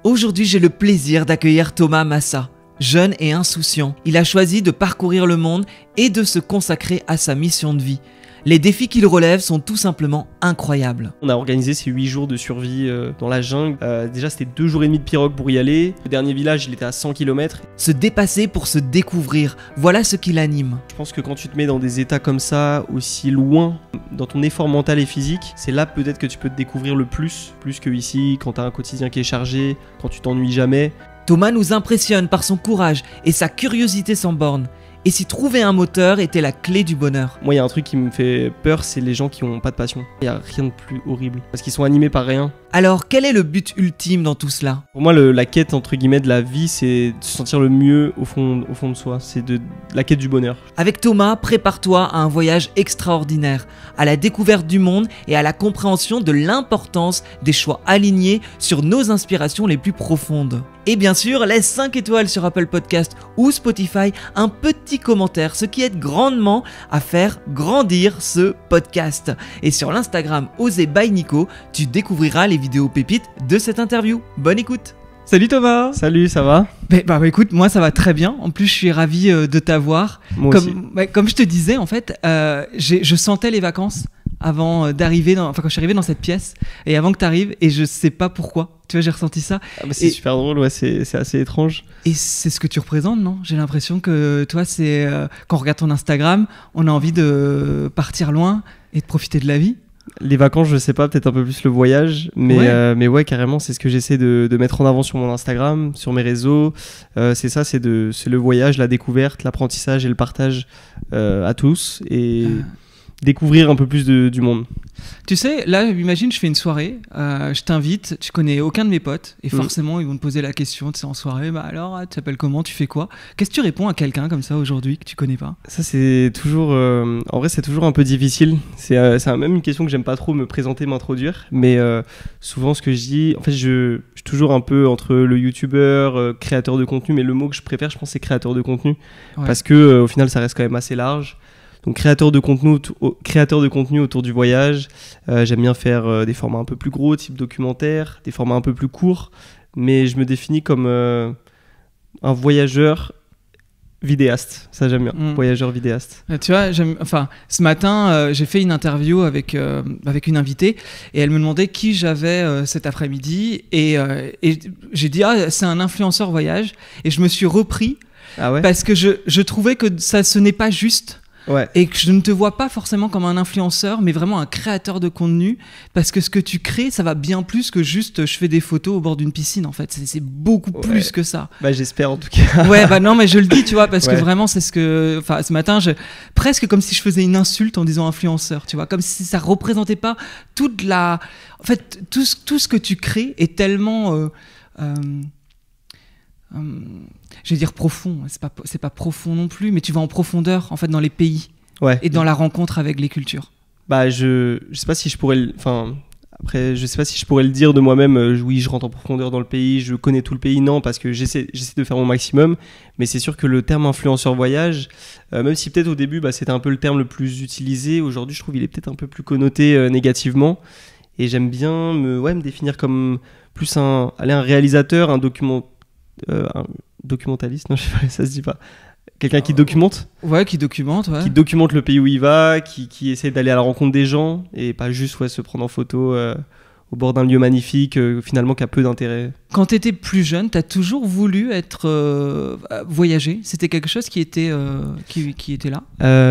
Aujourd'hui, j'ai le plaisir d'accueillir Thomas Massa. Jeune et insouciant, il a choisi de parcourir le monde et de se consacrer à sa mission de vie. Les défis qu'il relève sont tout simplement incroyables. On a organisé ces 8 jours de survie dans la jungle. Déjà, c'était 2 jours et demi de pirogue pour y aller. Le dernier village, il était à 100 km. Se dépasser pour se découvrir, voilà ce qui l'anime. Je pense que quand tu te mets dans des états comme ça, aussi loin, dans ton effort mental et physique, c'est là peut-être que tu peux te découvrir le plus que ici, quand tu as un quotidien qui est chargé, quand tu t'ennuies jamais. Thomas nous impressionne par son courage et sa curiosité sans borne. Et si trouver un moteur était la clé du bonheur. Moi, il y a un truc qui me fait peur, c'est les gens qui n'ont pas de passion. Il n'y a rien de plus horrible. Parce qu'ils sont animés par rien. Alors, quel est le but ultime dans tout cela ? Pour moi, la quête, entre guillemets, de la vie, c'est de se sentir le mieux au fond de soi. C'est la quête du bonheur. Avec Thomas, prépare-toi à un voyage extraordinaire, à la découverte du monde et à la compréhension de l'importance des choix alignés sur nos inspirations les plus profondes. Et bien sûr, laisse 5 étoiles sur Apple Podcast ou Spotify, un petit commentaire, ce qui aide grandement à faire grandir ce podcast. Et sur l'Instagram Osez by Nico, tu découvriras les vidéos pépites de cette interview. Bonne écoute. Salut Thomas. Salut, ça va ? Bah écoute, moi ça va très bien. En plus, je suis ravi de t'avoir. Moi aussi. Comme je te disais, en fait, je sentais les vacances avant d'arriver, quand je suis arrivé dans cette pièce et avant que tu arrives, et je sais pas pourquoi. Tu vois, j'ai ressenti ça. Ah bah c'est super drôle, ouais, c'est assez étrange. Et c'est ce que tu représentes, non ? J'ai l'impression que toi, c'est quand on regarde ton Instagram, on a envie de partir loin et de profiter de la vie. Les vacances, je sais pas, peut-être un peu plus le voyage, mais ouais, carrément, c'est ce que j'essaie de mettre en avant sur mon Instagram, sur mes réseaux. C'est le voyage, la découverte, l'apprentissage et le partage à tous, et découvrir un peu plus du monde. Tu sais, là, imagine, je fais une soirée, je t'invite, tu connais aucun de mes potes, et forcément, ils vont te poser la question, tu sais, en soirée, bah alors, tu t'appelles comment, tu fais quoi ? Qu'est-ce que tu réponds à quelqu'un comme ça aujourd'hui que tu connais pas ? Ça, c'est toujours, en vrai, c'est toujours un peu difficile. C'est même une question que j'aime pas trop me présenter, m'introduire, mais souvent, ce que je dis, en fait, je suis toujours un peu entre le youtubeur, créateur de contenu, mais le mot que je préfère, je pense, c'est créateur de contenu, parce que au final, ça reste quand même assez large. Donc créateur de contenu autour du voyage, j'aime bien faire des formats un peu plus gros, type documentaire, des formats un peu plus courts, mais je me définis comme un voyageur vidéaste, ça j'aime bien, voyageur vidéaste. Tu vois, ce matin, j'ai fait une interview avec une invitée et elle me demandait qui j'avais cet après-midi et j'ai dit c'est un influenceur voyage et je me suis repris parce que je trouvais que ce n'est pas juste. Ouais. Et que je ne te vois pas forcément comme un influenceur, mais vraiment un créateur de contenu, parce que ce que tu crées, ça va bien plus que juste je fais des photos au bord d'une piscine, en fait. C'est beaucoup plus que ça. Bah j'espère en tout cas. Ouais, bah non, mais je le dis, tu vois, parce que vraiment, c'est ce matin, presque comme si je faisais une insulte en disant influenceur, tu vois, comme si ça représentait pas toute la... En fait, tout ce que tu crées est tellement... je vais dire profond, c'est pas profond non plus, mais tu vas en profondeur en fait dans les pays et dans la rencontre avec les cultures. Bah je sais pas si je pourrais après je sais pas si je pourrais le dire de moi-même, oui je rentre en profondeur dans le pays, je connais tout le pays, non, parce que j'essaie de faire mon maximum, mais c'est sûr que le terme influenceur voyage, même si peut-être au début c'était un peu le terme le plus utilisé, aujourd'hui je trouve il est peut-être un peu plus connoté négativement, et j'aime bien me définir comme plus un réalisateur, un documentaliste, non je sais pas, ça se dit pas. Quelqu'un qui documente. Ouais, qui documente, ouais. Qui documente le pays où il va, qui essaie d'aller à la rencontre des gens et pas juste se prendre en photo au bord d'un lieu magnifique, finalement qui a peu d'intérêt. Quand tu étais plus jeune, tu as toujours voulu voyager ? C'était quelque chose qui était là ?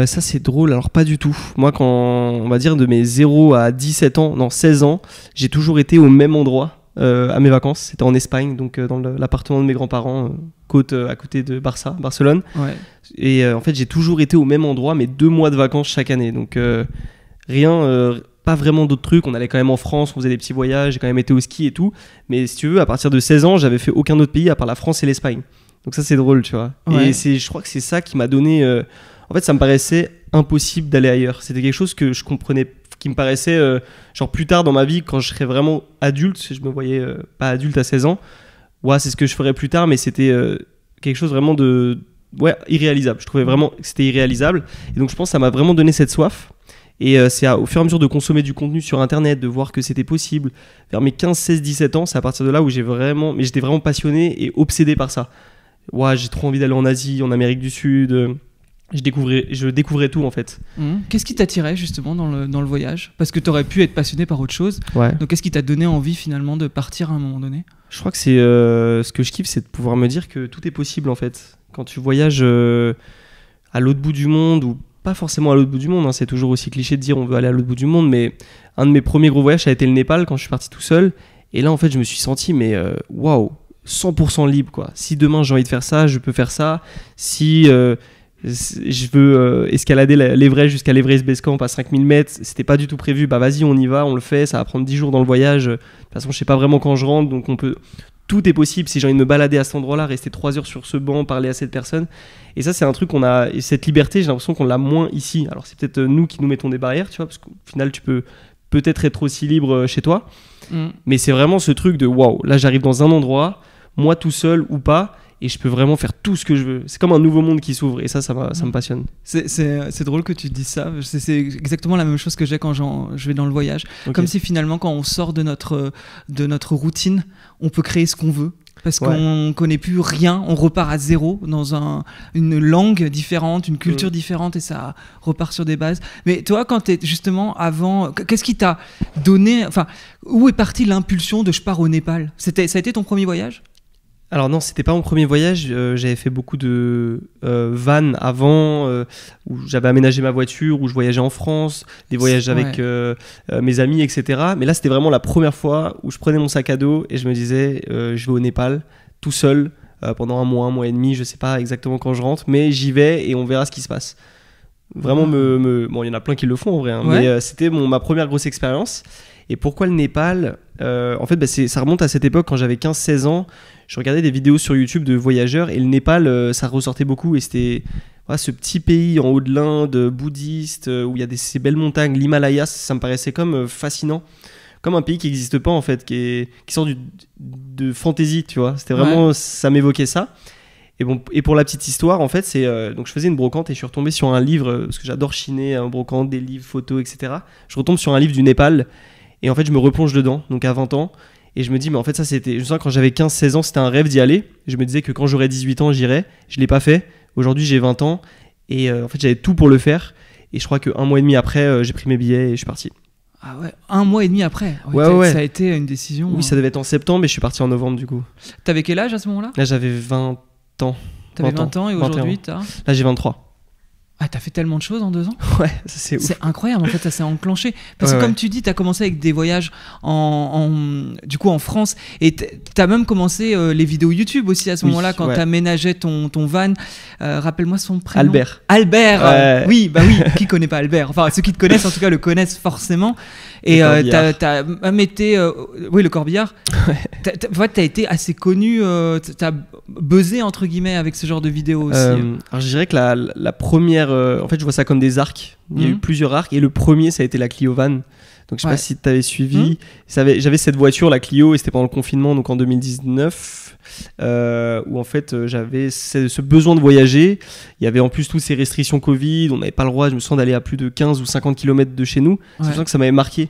Ça c'est drôle, alors pas du tout. Moi quand on va dire de mes 0 à 16 ans, j'ai toujours été au même endroit. À mes vacances, c'était en Espagne, donc dans l'appartement de mes grands-parents, côte à côté de Barcelone. Ouais. Et en fait, j'ai toujours été au même endroit, mais 2 mois de vacances chaque année. Donc pas vraiment d'autres trucs. On allait quand même en France, on faisait des petits voyages, j'ai quand même été au ski et tout. Mais si tu veux, à partir de 16 ans, j'avais fait aucun autre pays à part la France et l'Espagne. Donc ça, c'est drôle, tu vois. Ouais. Et je crois que c'est ça qui m'a donné... En fait, ça me paraissait impossible d'aller ailleurs. C'était quelque chose que je comprenais, qui me paraissait genre plus tard dans ma vie, quand je serais vraiment adulte, si je me voyais pas adulte à 16 ans, c'est ce que je ferais plus tard, mais c'était quelque chose vraiment de irréalisable. Je trouvais vraiment que c'était irréalisable, et donc je pense que ça m'a vraiment donné cette soif, Et c'est au fur et à mesure de consommer du contenu sur Internet, de voir que c'était possible. Vers mes 15, 16, 17 ans, c'est à partir de là où j'étais vraiment passionné et obsédé par ça. Ouais, j'ai trop envie d'aller en Asie, en Amérique du Sud. Je découvrais tout en fait. Qu'est-ce qui t'attirait justement dans le voyage? Parce que t'aurais pu être passionné par autre chose. Ouais. Donc qu'est-ce qui t'a donné envie finalement de partir à un moment donné? Je crois que c'est ce que je kiffe, c'est de pouvoir me dire que tout est possible en fait. Quand tu voyages à l'autre bout du monde, ou pas forcément à l'autre bout du monde, hein, c'est toujours aussi cliché de dire on veut aller à l'autre bout du monde, mais un de mes premiers gros voyages, ça a été le Népal quand je suis parti tout seul. Et là en fait je me suis senti waouh, 100% libre quoi. Si demain j'ai envie de faire ça, je peux faire ça. Si je veux escalader l'Everest jusqu'à l'Everest Base Camp à 5000 mètres, c'était pas du tout prévu, bah vas-y on y va, on le fait, ça va prendre 10 jours dans le voyage, de toute façon je sais pas vraiment quand je rentre, donc tout est possible. Si j'ai envie de me balader à cet endroit-là, rester 3 heures sur ce banc, parler à cette personne, et ça c'est un truc et cette liberté j'ai l'impression qu'on l'a moins ici. Alors c'est peut-être nous qui nous mettons des barrières, tu vois, parce qu'au final tu peux peut-être être aussi libre chez toi, mais c'est vraiment ce truc de waouh, là j'arrive dans un endroit, moi tout seul ou pas, et je peux vraiment faire tout ce que je veux. C'est comme un nouveau monde qui s'ouvre, et ça me passionne. C'est drôle que tu dises ça. C'est exactement la même chose que j'ai quand je vais dans le voyage. Okay. Comme si finalement, quand on sort de notre routine, on peut créer ce qu'on veut. Parce qu'on connaît plus rien, on repart à zéro dans une langue différente, une culture différente, et ça repart sur des bases. Mais toi, quand t'es justement avant, qu'est-ce qui t'a donné, enfin, où est partie l'impulsion de je pars au Népal? Ça a été ton premier voyage? Alors non, c'était pas mon premier voyage. J'avais fait beaucoup de van avant, où j'avais aménagé ma voiture, où je voyageais en France, des voyages avec mes amis, etc. Mais là, c'était vraiment la première fois où je prenais mon sac à dos et je me disais, je vais au Népal, tout seul, pendant un mois et demi, je sais pas exactement quand je rentre, mais j'y vais et on verra ce qui se passe. Vraiment, bon, il y en a plein qui le font en vrai, hein, mais c'était ma première grosse expérience. Et pourquoi le Népal? En fait, ça remonte à cette époque, quand j'avais 15-16 ans, je regardais des vidéos sur YouTube de voyageurs, et le Népal, ça ressortait beaucoup, et c'était ce petit pays en haut de l'Inde, bouddhiste, où il y a ces belles montagnes, l'Himalaya, ça me paraissait comme fascinant, comme un pays qui n'existe pas en fait, qui sort de fantaisie, tu vois. C'était vraiment, ça m'évoquait ça. Et pour la petite histoire, en fait, donc je faisais une brocante et je suis retombé sur un livre, parce que j'adore chiner, brocante, des livres, photos, etc. Je retombe sur un livre du Népal, et en fait je me replonge dedans, donc à 20 ans, et je me dis mais en fait ça c'était, je sens quand j'avais 15-16 ans c'était un rêve d'y aller. Je me disais que quand j'aurais 18 ans j'irais, je l'ai pas fait. Aujourd'hui j'ai 20 ans et en fait j'avais tout pour le faire, et je crois que 1 mois et demi après j'ai pris mes billets et je suis parti. Ah ouais, 1 mois et demi après. Ouais. Ça a été une décision. Oui, ça devait être en septembre et je suis parti en novembre du coup. T'avais quel âge à ce moment-là? Là j'avais 20 ans. T'avais 20 ans et aujourd'hui t'as... Là j'ai 23. Ah, t'as fait tellement de choses en 2 ans? Ouais, c'est ouf. C'est incroyable, en fait, ça s'est enclenché. Parce que comme tu dis, t'as commencé avec des voyages du coup en France, et t'as même commencé les vidéos YouTube aussi à ce moment-là, quand t'aménageais ton van. Rappelle-moi son prénom. Albert. Albert, oui, qui connaît pas Albert? Enfin, ceux qui te connaissent, en tout cas, le connaissent forcément. Et t'as même été... oui, le Corbillard. En fait, t'as été assez connu, t'as buzzé, entre guillemets, avec ce genre de vidéos aussi. Alors, je dirais que la première... en fait, je vois ça comme des arcs. Il y a eu plusieurs arcs, et le premier, ça a été la Clio Van. Donc, je sais pas si tu avais suivi. J'avais cette voiture, la Clio, et c'était pendant le confinement, donc en 2019, où en fait, j'avais ce besoin de voyager. Il y avait en plus toutes ces restrictions Covid. On n'avait pas le droit, je me sens, d'aller à plus de 15 ou 50 km de chez nous. C'est pour ça que ça m'avait marqué.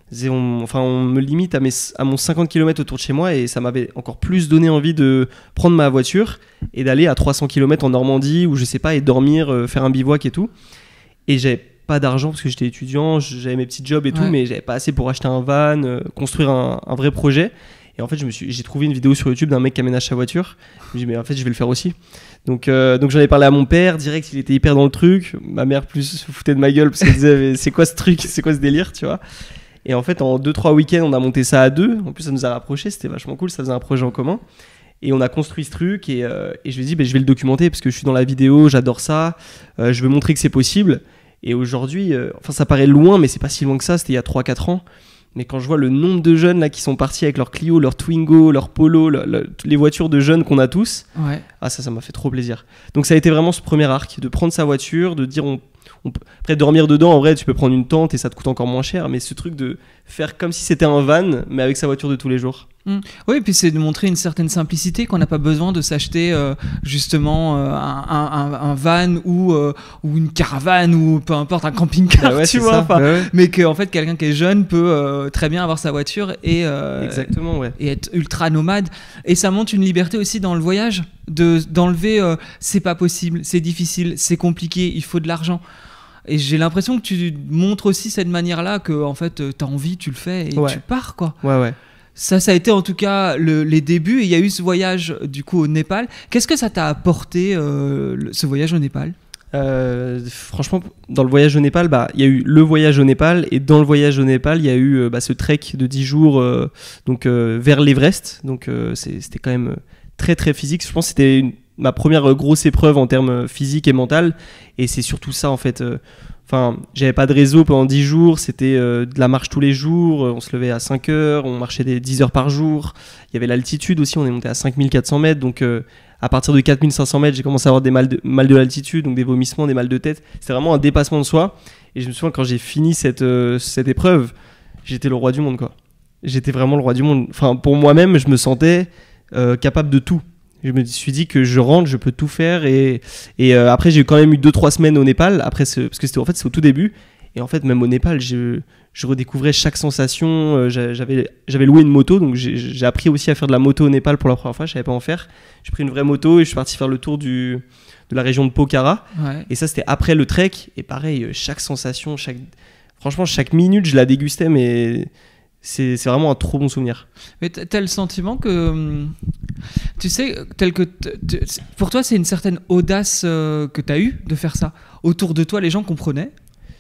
On me limite à mon 50 km autour de chez moi, et ça m'avait encore plus donné envie de prendre ma voiture et d'aller à 300 km en Normandie, ou je sais pas, et dormir, faire un bivouac et tout. Et j'avais pas d'argent parce que j'étais étudiant, j'avais mes petits jobs et tout, mais j'avais pas assez pour acheter un van, construire un vrai projet. Et en fait, j'ai trouvé une vidéo sur YouTube d'un mec qui aménage sa voiture. Je me dis mais en fait, je vais le faire aussi. Donc j'en ai parlé à mon père direct, il était hyper dans le truc. Ma mère plus se foutait de ma gueule parce qu'elle disait mais c'est quoi ce truc, c'est quoi ce délire, tu vois. Et en fait, en 2-3 week-ends, on a monté ça à 2. En plus, ça nous a rapprochés, c'était vachement cool, ça faisait un projet en commun. Et on a construit ce truc, et je lui ai dit je vais le documenter parce que je suis dans la vidéo, j'adore ça, je veux montrer que c'est possible. Et aujourd'hui, ça paraît loin, mais c'est pas si loin que ça, c'était il y a 3-4 ans. Mais quand je vois le nombre de jeunes là qui sont partis avec leur Clio, leur Twingo, leur Polo, les voitures de jeunes qu'on a tous, ça m'a fait trop plaisir. Donc ça a été vraiment ce premier arc, de prendre sa voiture, de dire après dormir dedans, en vrai tu peux prendre une tente et ça te coûte encore moins cher, mais ce truc de faire comme si c'était un van mais avec sa voiture de tous les jours. Oui, et puis c'est de montrer une certaine simplicité, qu'on n'a pas besoin de s'acheter justement un van ou une caravane ou peu importe, un camping-car, tu vois. Enfin, mais qu'en fait, quelqu'un qui est jeune peut très bien avoir sa voiture et être ultra nomade. Et ça montre une liberté aussi dans le voyage, d'enlever c'est pas possible, c'est difficile, c'est compliqué, il faut de l'argent. Et j'ai l'impression que tu montres aussi cette manière-là, que en fait, t'as envie, tu le fais et tu pars, quoi. Ouais. Ça a été en tout cas les débuts. Et il y a eu ce voyage du coup au Népal. Qu'est-ce que ça t'a apporté ce voyage au Népal ? Franchement, dans le voyage au Népal, il y a eu le voyage au Népal, et dans le voyage au Népal, il y a eu ce trek de 10 jours vers l'Everest. Donc c'était quand même très très physique. Je pense que c'était ma première grosse épreuve en termes physiques et mental. Et c'est surtout ça en fait. J'avais pas de réseau pendant 10 jours, c'était de la marche tous les jours, on se levait à 5 heures, on marchait des 10 heures par jour. Il y avait l'altitude aussi, on est monté à 5400 mètres, donc à partir de 4500 mètres, j'ai commencé à avoir des mal de l'altitude, donc des vomissements, des mal de tête. C'était vraiment un dépassement de soi. Et je me souviens, quand j'ai fini cette épreuve, j'étais le roi du monde, quoi. J'étais vraiment le roi du monde. Enfin, pour moi-même, je me sentais capable de tout. Je me suis dit que je rentre, je peux tout faire. Et après, j'ai quand même eu 2-3 semaines au Népal, parce que c'est au tout début. Et en fait, même au Népal, je redécouvrais chaque sensation. J'avais loué une moto, donc j'ai appris aussi à faire de la moto au Népal pour la première fois. Je savais pas en faire. J'ai pris une vraie moto et je suis parti faire le tour de la région de Pokhara. Ouais. Et ça, c'était après le trek. Et pareil, chaque sensation, franchement, chaque minute, je la dégustais, mais c'est vraiment un trop bon souvenir. Mais t'as le sentiment que, tu sais, pour toi, c'est une certaine audace que t'as eu de faire ça. Autour de toi, les gens comprenaient ?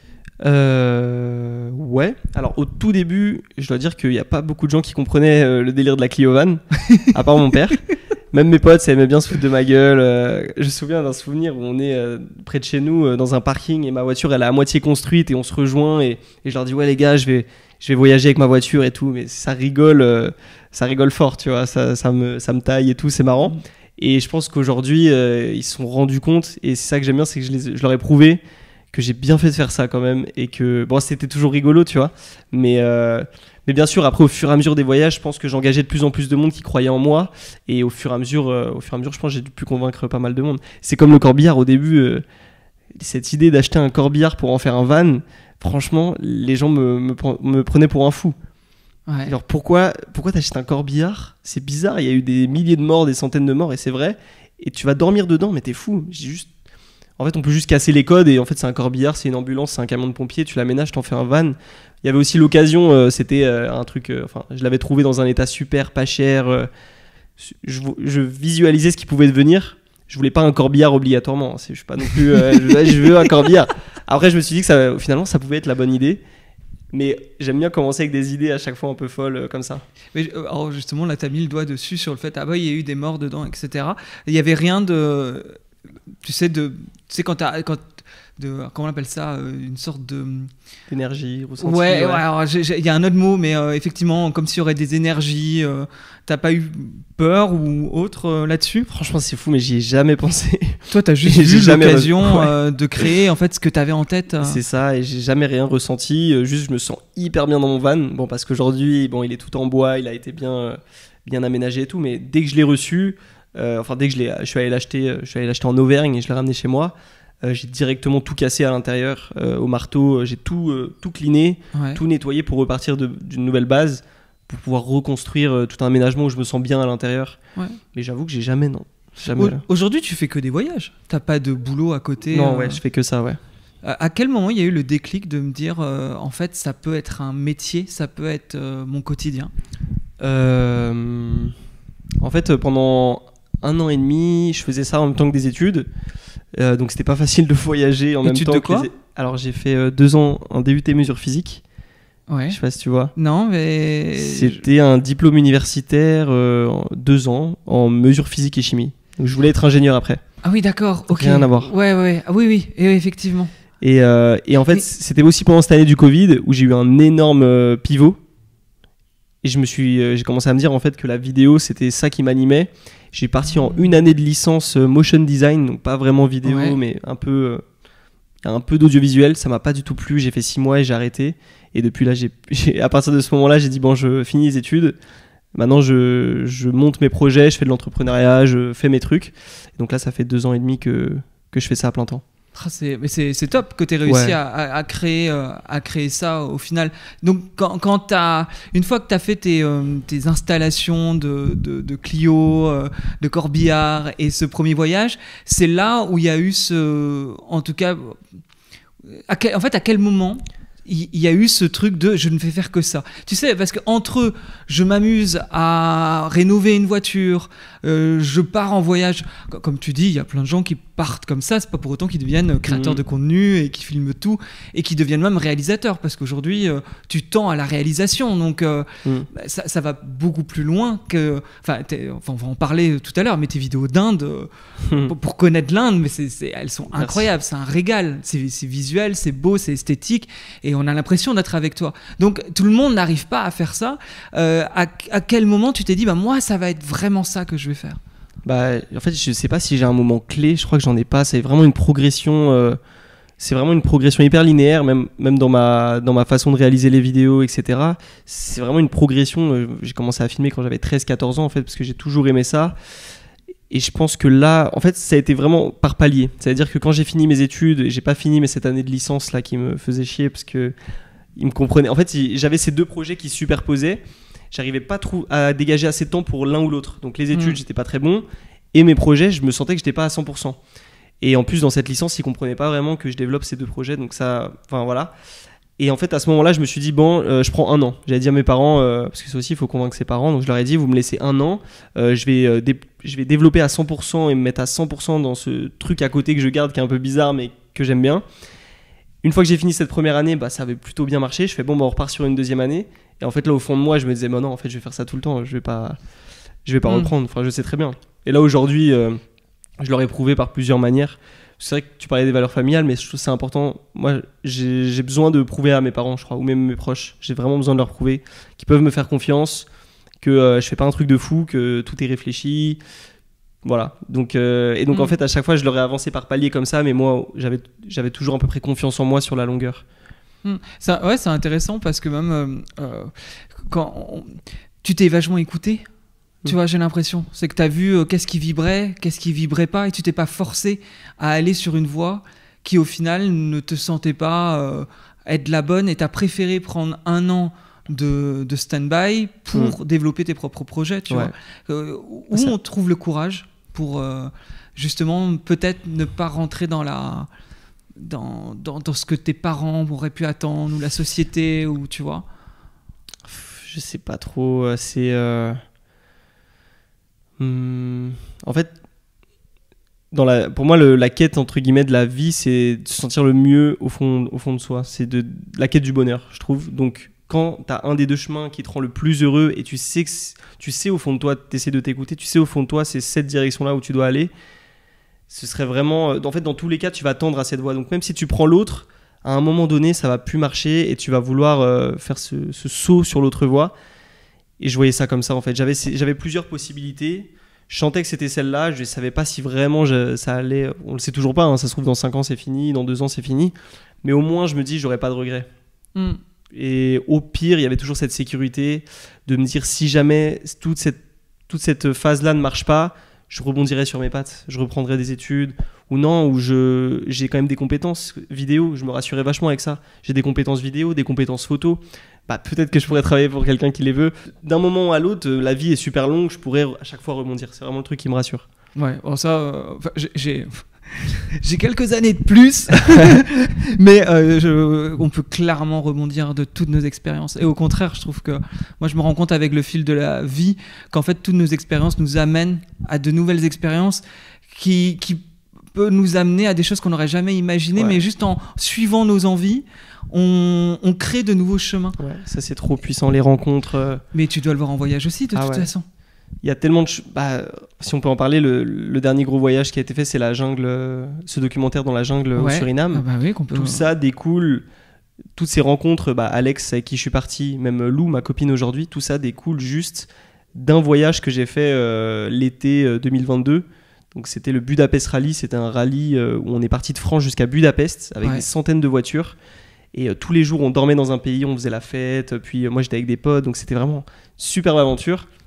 Ouais. Alors au tout début, je dois dire qu'il n'y a pas beaucoup de gens qui comprenaient le délire de la Clio Van, à part mon père. Même mes potes, ça aimait bien se foutre de ma gueule. Je me souviens d'un souvenir où on est près de chez nous, dans un parking, et ma voiture, elle est à moitié construite, et on se rejoint, et je leur dis ouais les gars, je vais voyager avec ma voiture et tout, mais ça rigole fort, tu vois, ça me taille et tout, c'est marrant. Et je pense qu'aujourd'hui, ils se sont rendus compte, et c'est ça que j'aime bien, c'est que je leur ai prouvé que j'ai bien fait de faire ça quand même, et que bon, c'était toujours rigolo, tu vois, mais bien sûr, après, au fur et à mesure des voyages, je pense que j'engageais de plus en plus de monde qui croyait en moi, et au fur et à mesure, je pense que j'ai pu convaincre pas mal de monde. C'est comme le corbillard au début, cette idée d'acheter un corbillard pour en faire un van, franchement, les gens me prenaient pour un fou. Ouais. Alors pourquoi t'achètes un corbillard ? C'est bizarre, il y a eu des milliers de morts, des centaines de morts, et c'est vrai, et tu vas dormir dedans, mais t'es fou. En fait, on peut juste casser les codes, et en fait, c'est un corbillard, c'est une ambulance, c'est un camion de pompiers, tu l'aménages, t'en fais un van. Il y avait aussi l'occasion, c'était un truc, je l'avais trouvé dans un état super, pas cher. Je visualisais ce qui pouvait devenir. Je voulais pas un corbillard obligatoirement. Je suis pas non plus. Je veux un corbillard. Après, je me suis dit que finalement, ça pouvait être la bonne idée. Mais j'aime bien commencer avec des idées à chaque fois un peu folles comme ça. Mais alors justement, là, t'as mis le doigt dessus sur le fait, il y a eu des morts dedans, etc. Il y avait rien de, tu sais, comment on appelle ça, une sorte de d'énergie ressentie. Ouais. Alors il y a un autre mot, mais effectivement, comme s'il y aurait des énergies. T'as pas eu peur ou autre là-dessus ? Franchement, c'est fou, mais j'y ai jamais pensé. Toi, t'as juste eu l'occasion de créer en fait ce que t'avais en tête. C'est ça, et j'ai jamais rien ressenti. Juste, je me sens hyper bien dans mon van. Bon, parce qu'aujourd'hui, il est tout en bois, il a été bien aménagé et tout. Mais dès que je l'ai reçu, dès que je suis allé l'acheter en Auvergne et je l'ai ramené chez moi. J'ai directement tout cassé à l'intérieur au marteau, j'ai tout cleané, tout nettoyé pour repartir d'une nouvelle base, pour pouvoir reconstruire tout un aménagement où je me sens bien à l'intérieur. Ouais. Mais j'avoue que j'ai jamais. Aujourd'hui, tu fais que des voyages. T'as pas de boulot à côté. Non, je fais que ça, ouais. À quel moment il y a eu le déclic de me dire, en fait, ça peut être un métier, ça peut être mon quotidien ? En fait, pendant 1 an et demi, je faisais ça en même temps que des études. Donc c'était pas facile de voyager en même temps. Études de quoi ? Alors j'ai fait 2 ans en DUT mesures physiques. Ouais. Je sais pas si tu vois. Non, mais c'était un diplôme universitaire 2 ans en mesures physiques et chimie. Donc je voulais être ingénieur après. Ah oui, d'accord. Ok. Rien à voir. Ouais. Ah oui, effectivement. Et en fait, c'était aussi pendant cette année du Covid où j'ai eu un énorme pivot. Et j'ai commencé à me dire en fait que la vidéo c'était ça qui m'animait. J'ai parti en 1 année de licence motion design, donc pas vraiment vidéo, mais un peu d'audiovisuel. Ça m'a pas du tout plu. J'ai fait 6 mois et j'ai arrêté. Et depuis là, à partir de ce moment-là, j'ai dit bon, je finis les études. Maintenant, je monte mes projets, je fais de l'entrepreneuriat, je fais mes trucs. Et donc là, ça fait 2 ans et demi que je fais ça à plein temps. C'est top que tu aies réussi à créer ça au final. Donc, une fois que tu as fait tes installations de Clio, de Corbillard et ce premier voyage, c'est là où il y a eu en tout cas, à quel moment il y a eu ce truc de je ne vais faire que ça. Tu sais, parce qu'entre je m'amuse à rénover une voiture, je pars en voyage, comme tu dis, il y a plein de gens qui partent comme ça, c'est pas pour autant qu'ils deviennent créateurs de contenu et qui filment tout et qui deviennent même réalisateurs, parce qu'aujourd'hui tu tends à la réalisation, donc ça va beaucoup plus loin que, on va en parler tout à l'heure, mais tes vidéos d'Inde, pour connaître l'Inde, mais elles sont incroyables. C'est un régal, c'est visuel, c'est beau, c'est esthétique et on a l'impression d'être avec toi. Donc tout le monde n'arrive pas à faire ça. À quel moment tu t'es dit moi ça va être vraiment ça que je vais faire? En fait, je sais pas si j'ai un moment clé, je crois que j'en ai pas. C'est vraiment une progression, hyper linéaire, même dans ma façon de réaliser les vidéos, etc. C'est vraiment une progression. J'ai commencé à filmer quand j'avais 13-14 ans, en fait, parce que j'ai toujours aimé ça. Et je pense que là, en fait, ça a été vraiment par palier. C'est-à-dire que quand j'ai fini mes études, j'ai pas fini cette année de licence là qui me faisait chier parce que ils me comprenaient. En fait, j'avais ces 2 projets qui se superposaient. J'arrivais pas trop à dégager assez de temps pour l'un ou l'autre. Donc les études, j'étais pas très bon. Et mes projets, je me sentais que j'étais pas à 100%. Et en plus, dans cette licence, ils comprenaient pas vraiment que je développe ces 2 projets. Donc ça, voilà. Et en fait, à ce moment-là, je me suis dit, je prends 1 an. J'avais dit à mes parents, parce que ça aussi, il faut convaincre ses parents. Donc je leur ai dit, vous me laissez 1 an. Je vais développer à 100% et me mettre à 100% dans ce truc à côté que je garde, qui est un peu bizarre, mais que j'aime bien. Une fois que j'ai fini cette première année, ça avait plutôt bien marché. Je fais on repart sur une deuxième année. Et en fait, là, au fond de moi, je me disais, non, en fait, je vais faire ça tout le temps. Je vais pas reprendre. Enfin, je sais très bien. Et là, aujourd'hui, je leur ai prouvé par plusieurs manières. C'est vrai que tu parlais des valeurs familiales, mais je trouve que c'est important. Moi, j'ai besoin de prouver à mes parents, je crois, ou même mes proches. J'ai vraiment besoin de leur prouver qu'ils peuvent me faire confiance, que je fais pas un truc de fou, que tout est réfléchi. Voilà. Donc, en fait, à chaque fois, je leur ai avancé par palier comme ça, mais moi, j'avais toujours à peu près confiance en moi sur la longueur. C'est intéressant parce que même tu t'es vachement écouté. Tu vois, j'ai l'impression. C'est que tu as vu qu'est-ce qui vibrait pas, et tu t'es pas forcé à aller sur une voie qui, au final, ne te sentait pas être la bonne, et tu as préféré prendre 1 an de stand-by pour développer tes propres projets, tu vois. Où on trouve le courage pour justement peut-être ne pas rentrer dans ce que tes parents auraient pu attendre, ou la société, ou tu vois. Je sais pas trop. En fait, pour moi, la quête entre guillemets de la vie, c'est de se sentir le mieux au fond de soi. C'est la quête du bonheur, je trouve. Donc, quand tu as un des 2 chemins qui te rend le plus heureux, et tu sais au fond de toi, tu essaies de t'écouter, tu sais au fond de toi, c'est cette direction-là où tu dois aller. Ce serait vraiment, en fait, dans tous les cas, tu vas tendre à cette voie. Donc, même si tu prends l'autre, à un moment donné, ça va plus marcher et tu vas vouloir faire ce saut sur l'autre voie. Et je voyais ça comme ça, en fait. J'avais plusieurs possibilités. Je sentais que c'était celle-là. Je ne savais pas si vraiment ça allait. On le sait toujours pas. Ça se trouve, dans 5 ans, c'est fini. Dans 2 ans, c'est fini. Mais au moins, je me dis, j'aurais pas de regrets. Et au pire, il y avait toujours cette sécurité de me dire, si jamais toute cette phase-là ne marche pas, je rebondirai sur mes pattes. Je reprendrai des études. Ou non, où j'ai quand même des compétences vidéo. Je me rassurais vachement avec ça. J'ai des compétences vidéo, des compétences photo. Peut-être que je pourrais travailler pour quelqu'un qui les veut. D'un moment à l'autre, la vie est super longue. Je pourrais à chaque fois rebondir. C'est vraiment le truc qui me rassure. Ouais, bon, ça, j'ai quelques années de plus, mais on peut clairement rebondir de toutes nos expériences. Et au contraire, je trouve que moi, je me rends compte avec le fil de la vie qu'en fait, toutes nos expériences nous amènent à de nouvelles expériences qui peut nous amener à des choses qu'on n'aurait jamais imaginées, mais juste en suivant nos envies, on crée de nouveaux chemins. Ouais, ça, c'est trop puissant, les rencontres. Mais tu dois le voir en voyage aussi, de toute façon. Il y a tellement de... si on peut en parler, le dernier gros voyage qui a été fait, c'est la jungle, ce documentaire dans la jungle au Suriname. Tout ça découle, toutes ces rencontres, Alex avec qui je suis parti, même Lou, ma copine aujourd'hui, tout ça découle juste d'un voyage que j'ai fait l'été 2022. Donc c'était le Budapest Rally, c'était un rallye où on est parti de France jusqu'à Budapest avec des centaines de voitures. Et tous les jours, on dormait dans un pays, on faisait la fête. Puis moi, j'étais avec des potes, donc c'était vraiment une superbe aventure.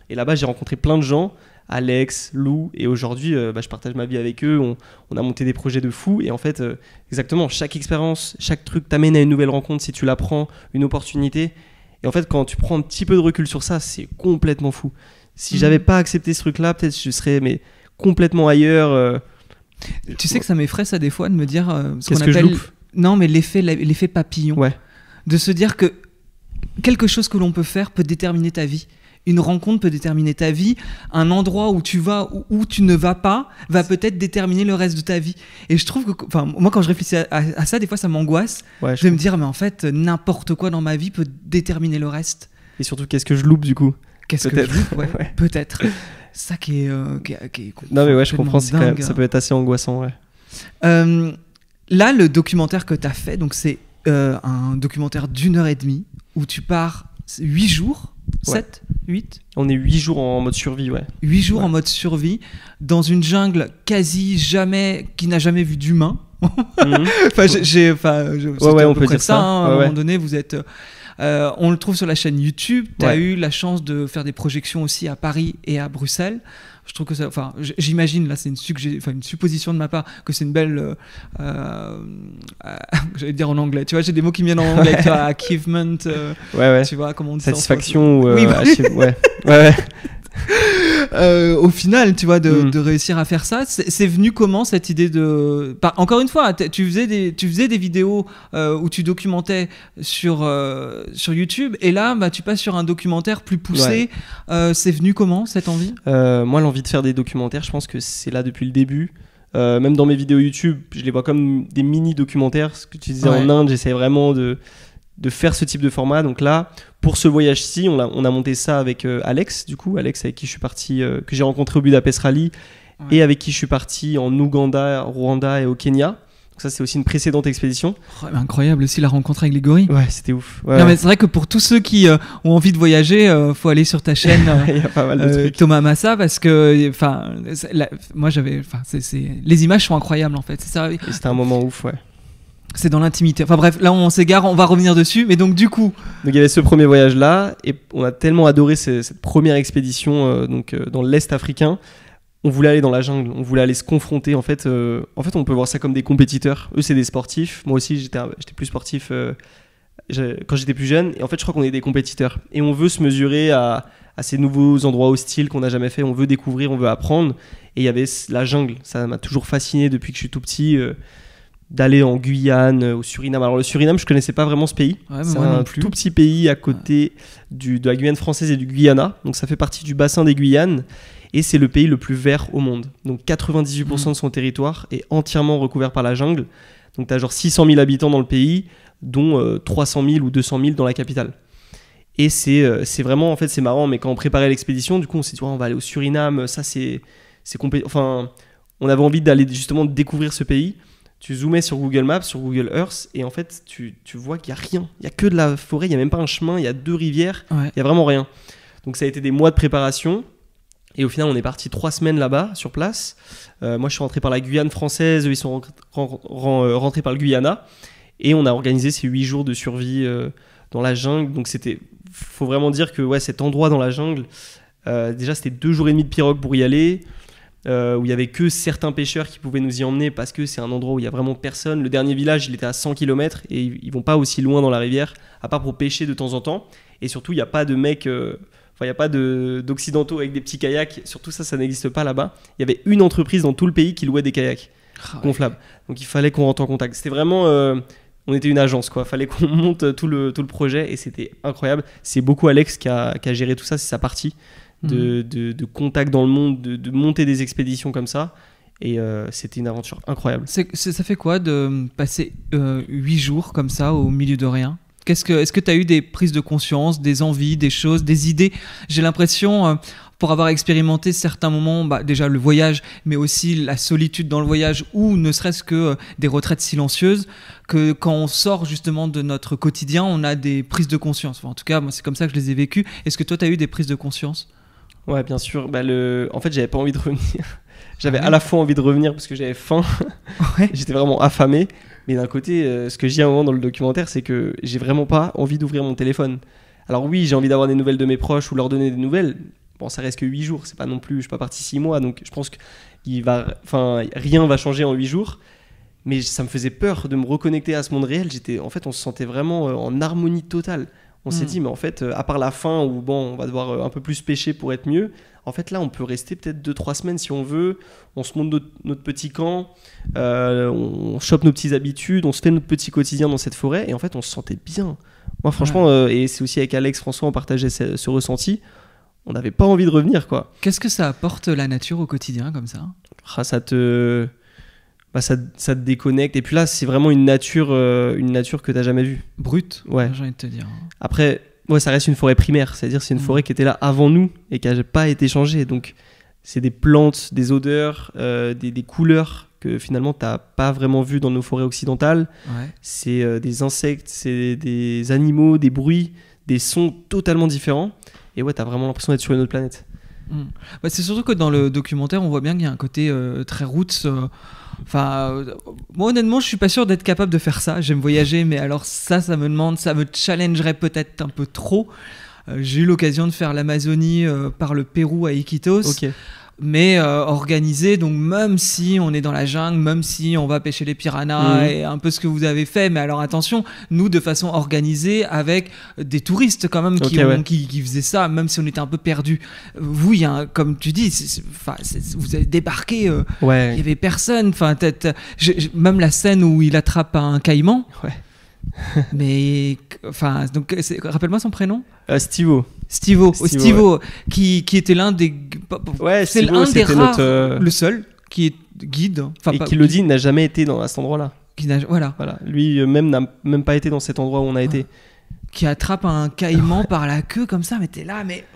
Et là-bas, j'ai rencontré plein de gens, Alex, Lou, et aujourd'hui, je partage ma vie avec eux. On a monté des projets de fou. Et en fait, exactement, chaque expérience, chaque truc t'amène à une nouvelle rencontre si tu la prends, une opportunité. Et en fait, quand tu prends un petit peu de recul sur ça, c'est complètement fou. Si j'avais pas accepté ce truc-là, peut-être je serais complètement ailleurs. Tu sais que ça m'effraie ça des fois de me dire Qu'est-ce que je loupe ? Non, mais l'effet papillon. Ouais. De se dire que quelque chose que l'on peut faire peut déterminer ta vie. Une rencontre peut déterminer ta vie. Un endroit où tu vas ou où tu ne vas pas va peut-être déterminer le reste de ta vie. Et je trouve que, moi, quand je réfléchis à ça, des fois, ça m'angoisse. Ouais, de me dire, mais en fait, n'importe quoi dans ma vie peut déterminer le reste. Et surtout, qu'est-ce que je loupe du coup ? Qu'est-ce que je loupe ? Ouais. Peut-être. C'est ça qui est non, mais ouais, je comprends. Ça peut être assez angoissant. Ouais. Là, le documentaire que tu as fait, donc c'est un documentaire d'1h30 où tu pars 8 jours. 7, 8 On est 8 jours en mode survie, ouais. 8 jours en mode survie, dans une jungle qui n'a jamais vu d'humain. On peut dire ça. À un moment donné, vous êtes... on le trouve sur la chaîne YouTube. Tu as eu la chance de faire des projections aussi à Paris et à Bruxelles. Je trouve que ça, j'imagine, là c'est une supposition de ma part, que c'est une belle j'allais dire en anglais, tu vois, j'ai des mots qui me viennent en anglais, tu vois, achievement, tu vois, comment on dit satisfaction ça, oui, au final, tu vois, de réussir à faire ça, c'est venu comment cette idée de... Encore une fois, tu faisais des vidéos où tu documentais sur YouTube, et là, tu passes sur un documentaire plus poussé. C'est venu comment cette envie ? Moi, l'envie de faire des documentaires, je pense que c'est là depuis le début. Même dans mes vidéos YouTube, je les vois comme des mini-documentaires. Ce que tu disais en Inde, j'essaie vraiment de faire ce type de format. Donc là, pour ce voyage-ci, on a monté ça avec Alex, du coup. Alex, avec qui je suis parti, que j'ai rencontré au Budapest Rally, et avec qui je suis parti en Ouganda, Rwanda et au Kenya. Donc ça, c'est aussi une précédente expédition. Incroyable aussi la rencontre avec les gorilles. Ouais, c'était ouf. Mais c'est vrai que pour tous ceux qui ont envie de voyager, faut aller sur ta chaîne Il y a pas mal de trucs. Thomas Massa, parce que moi les images sont incroyables en fait. C'est ça. Et c'était un moment ouf, ouais. C'est dans l'intimité. Enfin bref, là on s'égare, on va revenir dessus. Mais donc du coup... Donc il y avait ce premier voyage-là, et on a tellement adoré cette première expédition dans l'Est africain. On voulait aller dans la jungle, on voulait aller se confronter. En fait, on peut voir ça comme des compétiteurs. Eux, c'est des sportifs. Moi aussi, j'étais plus sportif quand j'étais plus jeune. Et en fait, je crois qu'on est des compétiteurs. Et on veut se mesurer à ces nouveaux endroits hostiles qu'on n'a jamais fait. On veut découvrir, on veut apprendre. Et il y avait la jungle. Ça m'a toujours fasciné depuis que je suis tout petit. D'aller en Guyane, au Suriname. Alors le Suriname, je connaissais pas vraiment ce pays. C'est un tout petit pays à côté de la Guyane française et du Guyana. Donc ça fait partie du bassin des Guyanes. Et c'est le pays le plus vert au monde. Donc 98% de son territoire est entièrement recouvert par la jungle. Donc tu as genre 600 000 habitants dans le pays, dont 300 000 ou 200 000 dans la capitale. Et c'est vraiment, en fait, c'est marrant, mais quand on préparait l'expédition, du coup, on s'est dit, on va aller au Suriname, ça enfin, on avait envie d'aller justement découvrir ce pays. Tu zoomais sur Google Maps, sur Google Earth, et en fait, tu vois qu'il n'y a rien. Il n'y a que de la forêt, il n'y a même pas un chemin, il y a 2 rivières, il n'y a vraiment rien. Donc ça a été des mois de préparation. Et au final, on est parti 3 semaines là-bas, sur place. Moi, je suis rentré par la Guyane française, eux, ils sont rentrés par le Guyana. Et on a organisé ces 8 jours de survie dans la jungle. Donc, faut vraiment dire que cet endroit dans la jungle, déjà, c'était 2 jours et demi de pirogue pour y aller, où il n'y avait que certains pêcheurs qui pouvaient nous y emmener parce que c'est un endroit où il n'y a vraiment personne. Le dernier village, il était à 100 km et ils ne vont pas aussi loin dans la rivière, à part pour pêcher de temps en temps. Et surtout, il n'y a pas de mecs... il n'y a pas d'occidentaux avec des petits kayaks. Surtout ça n'existe pas là-bas. Il y avait une entreprise dans tout le pays qui louait des kayaks gonflables. Donc il fallait qu'on rentre en contact. C'était vraiment... on était une agence, quoi. Il fallait qu'on monte tout le projet et c'était incroyable. C'est beaucoup Alex qui a géré tout ça. C'est sa partie de contact dans le monde, de monter des expéditions comme ça. Et c'était une aventure incroyable. Ça fait quoi de passer 8 jours comme ça au milieu de rien ? Est-ce que tu as eu des prises de conscience, des envies, des choses, des idées ? J'ai l'impression, pour avoir expérimenté certains moments, déjà le voyage, mais aussi la solitude dans le voyage, ou ne serait-ce que des retraites silencieuses, que quand on sort justement de notre quotidien, on a des prises de conscience. Enfin, en tout cas, moi, c'est comme ça que je les ai vécues. Est-ce que toi, tu as eu des prises de conscience ? Ouais, bien sûr. En fait, j'avais pas envie de revenir. J'avais à la fois envie de revenir parce que j'avais faim. J'étais vraiment affamé. Mais d'un côté, ce que je dis à un moment dans le documentaire, c'est que j'ai vraiment pas envie d'ouvrir mon téléphone. Alors oui, j'ai envie d'avoir des nouvelles de mes proches ou leur donner des nouvelles, bon, ça reste que 8 jours, c'est pas non plus, je suis pas parti 6 mois, donc je pense que rien va changer en 8 jours. Mais ça me faisait peur de me reconnecter à ce monde réel. En fait, on se sentait vraiment en harmonie totale. On s'est dit, mais en fait, à part la fin où bon, on va devoir un peu plus pêcher pour être mieux, en fait, là, on peut rester peut-être 2-3 semaines si on veut. On se monte notre petit camp, on chope nos petites habitudes, on se fait notre petit quotidien dans cette forêt. Et en fait, on se sentait bien. Moi, franchement, et c'est aussi avec Alex, François, on partageait ce ressenti. On n'avait pas envie de revenir, quoi. Qu'est-ce que ça apporte la nature au quotidien comme ça ? Ça te déconnecte. Et puis là, c'est vraiment une nature que tu n'as jamais vue. Brute, ouais. J'ai envie de te dire. Après, ouais, ça reste une forêt primaire. C'est-à-dire c'est une forêt qui était là avant nous et qui n'a pas été changée. Donc, c'est des plantes, des odeurs, des couleurs que finalement, tu n'as pas vraiment vues dans nos forêts occidentales. Ouais. C'est des insectes, c'est des animaux, des bruits, des sons totalement différents. Et ouais, tu as vraiment l'impression d'être sur une autre planète. Bah, c'est surtout que dans le documentaire, on voit bien qu'il y a un côté très roots. Moi honnêtement, je suis pas sûr d'être capable de faire ça. J'aime voyager, mais alors ça me challengerait peut-être un peu trop. J'ai eu l'occasion de faire l'Amazonie par le Pérou à Iquitos. Ok. Mais organisé, donc même si on est dans la jungle, même si on va pêcher les piranhas et un peu ce que vous avez fait, mais alors attention, nous de façon organisée avec des touristes quand même qui faisaient ça, même si on était un peu perdus. Vous, il y a comme tu dis, vous avez débarqué, il y avait personne, même la scène où il attrape un caïman. Ouais. Mais donc rappelle-moi son prénom. Stivo, qui était l'un des c'est l'un des rares, le seul qui est guide et qui le dit n'a jamais été à cet endroit-là. Voilà. Lui même n'a même pas été dans cet endroit où on a été. Qui attrape un caïman par la queue comme ça, mais t'es là, mais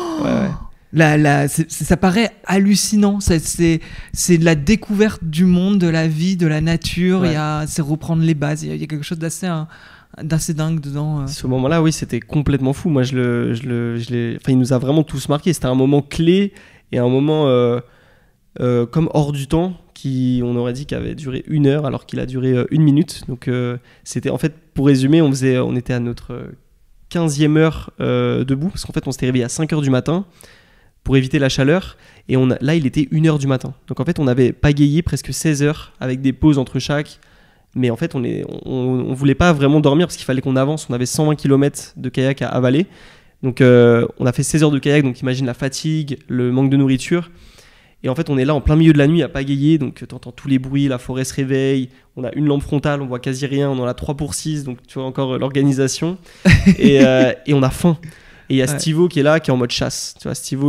ça paraît hallucinant. C'est de la découverte du monde, de la vie, de la nature. C'est reprendre les bases. Il y a quelque chose d'assez dingue dedans. Ce moment-là, oui, c'était complètement fou. Moi, il nous a vraiment tous marqués. C'était un moment clé et un moment comme hors du temps, on aurait dit qu'il avait duré 1 heure alors qu'il a duré 1 minute. Donc, c'était en fait, pour résumer, on était à notre 15e heure debout parce qu'en fait, on s'était réveillé à 5 heures du matin pour éviter la chaleur. Et là, il était 1 heure du matin. Donc, en fait, on avait pagayé presque 16 heures avec des pauses entre chaque. Mais en fait, on voulait pas vraiment dormir parce qu'il fallait qu'on avance. On avait 120 km de kayak à avaler. Donc, on a fait 16 heures de kayak. Donc, imagine la fatigue, le manque de nourriture. Et en fait, on est là en plein milieu de la nuit à pagayer. Donc, tu entends tous les bruits, la forêt se réveille. On a une lampe frontale, on voit quasi rien. On en a 3/6. Donc, tu vois encore l'organisation. Et on a faim. Et il y a Stivo qui est là, qui est en mode chasse. Tu vois, Stivo,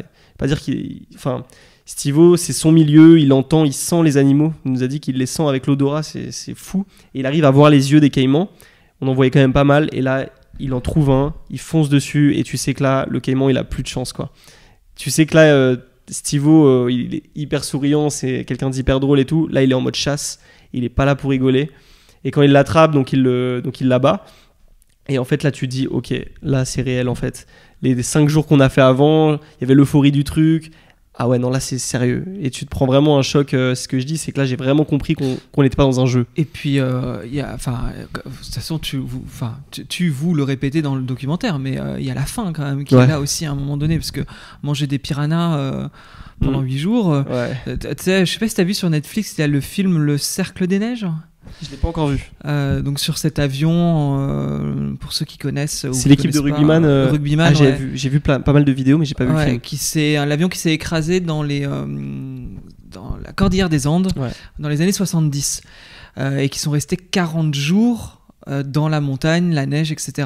Stivo, c'est son milieu, il entend, il sent les animaux. Il nous a dit qu'il les sent avec l'odorat, c'est fou. Et il arrive à voir les yeux des caïmans. On en voyait quand même pas mal. Et là, il en trouve un, il fonce dessus. Et tu sais que là, le caïman, il a plus de chance, quoi. Tu sais que là, Stivo, il est hyper souriant, c'est quelqu'un d'hyper drôle et tout. Là, il est en mode chasse. Il est pas là pour rigoler. Et quand il l'attrape, donc il l'abat. Et en fait, là, tu te dis, ok, là, c'est réel, en fait. Les 5 jours qu'on a fait avant, il y avait l'euphorie du truc. Ah ouais, non, là, c'est sérieux. Et tu te prends vraiment un choc. Ce que je dis, c'est que là, j'ai vraiment compris qu'on n'était pas dans un jeu. Et puis, de toute façon, vous le répétez dans le documentaire, mais il y a la faim, quand même, qui est là aussi à un moment donné. Parce que manger des piranhas pendant 8 jours... tu sais, je sais pas si tu as vu sur Netflix, il y a le film Le Cercle des Neiges. Je ne l'ai pas encore vu. Donc sur cet avion, pour ceux qui connaissent, c'est l'équipe de rugbyman. Rugbyman, j'ai vu pas mal de vidéos, mais j'ai pas vu le film. C'est l'avion qui s'est écrasé dans la cordillère des Andes dans les années 70 et qui sont restés 40 jours dans la montagne, la neige, etc.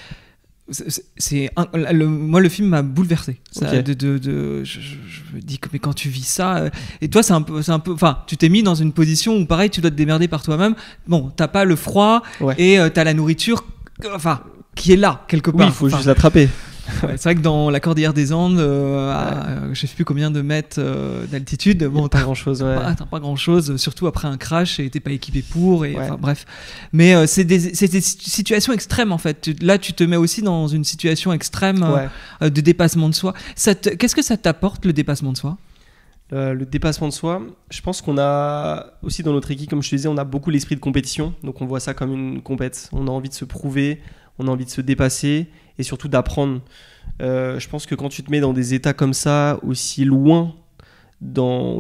Moi, le film m'a bouleversé. Je me dis que mais quand tu vis ça, et toi, c'est un peu, tu t'es mis dans une position où pareil, tu dois te démerder par toi-même. Bon, t'as pas le froid et t'as la nourriture, qui est là quelque part. Oui, il faut juste l'attraper. C'est vrai que dans la cordillère des Andes, je sais plus combien de mètres d'altitude, bon, t'as pas grand chose, surtout après un crash et t'es pas équipé pour, bref. Mais c'est des situations extrêmes en fait. Là, tu te mets aussi dans une situation extrême de dépassement de soi. Qu'est-ce que ça t'apporte, le dépassement de soi ? Le dépassement de soi, je pense qu'on a aussi dans notre équipe, comme je te disais, on a beaucoup l'esprit de compétition. Donc on voit ça comme une compète. On a envie de se prouver, on a envie de se dépasser. et surtout d'apprendre. Je pense que quand tu te mets dans des états comme ça, aussi loin dans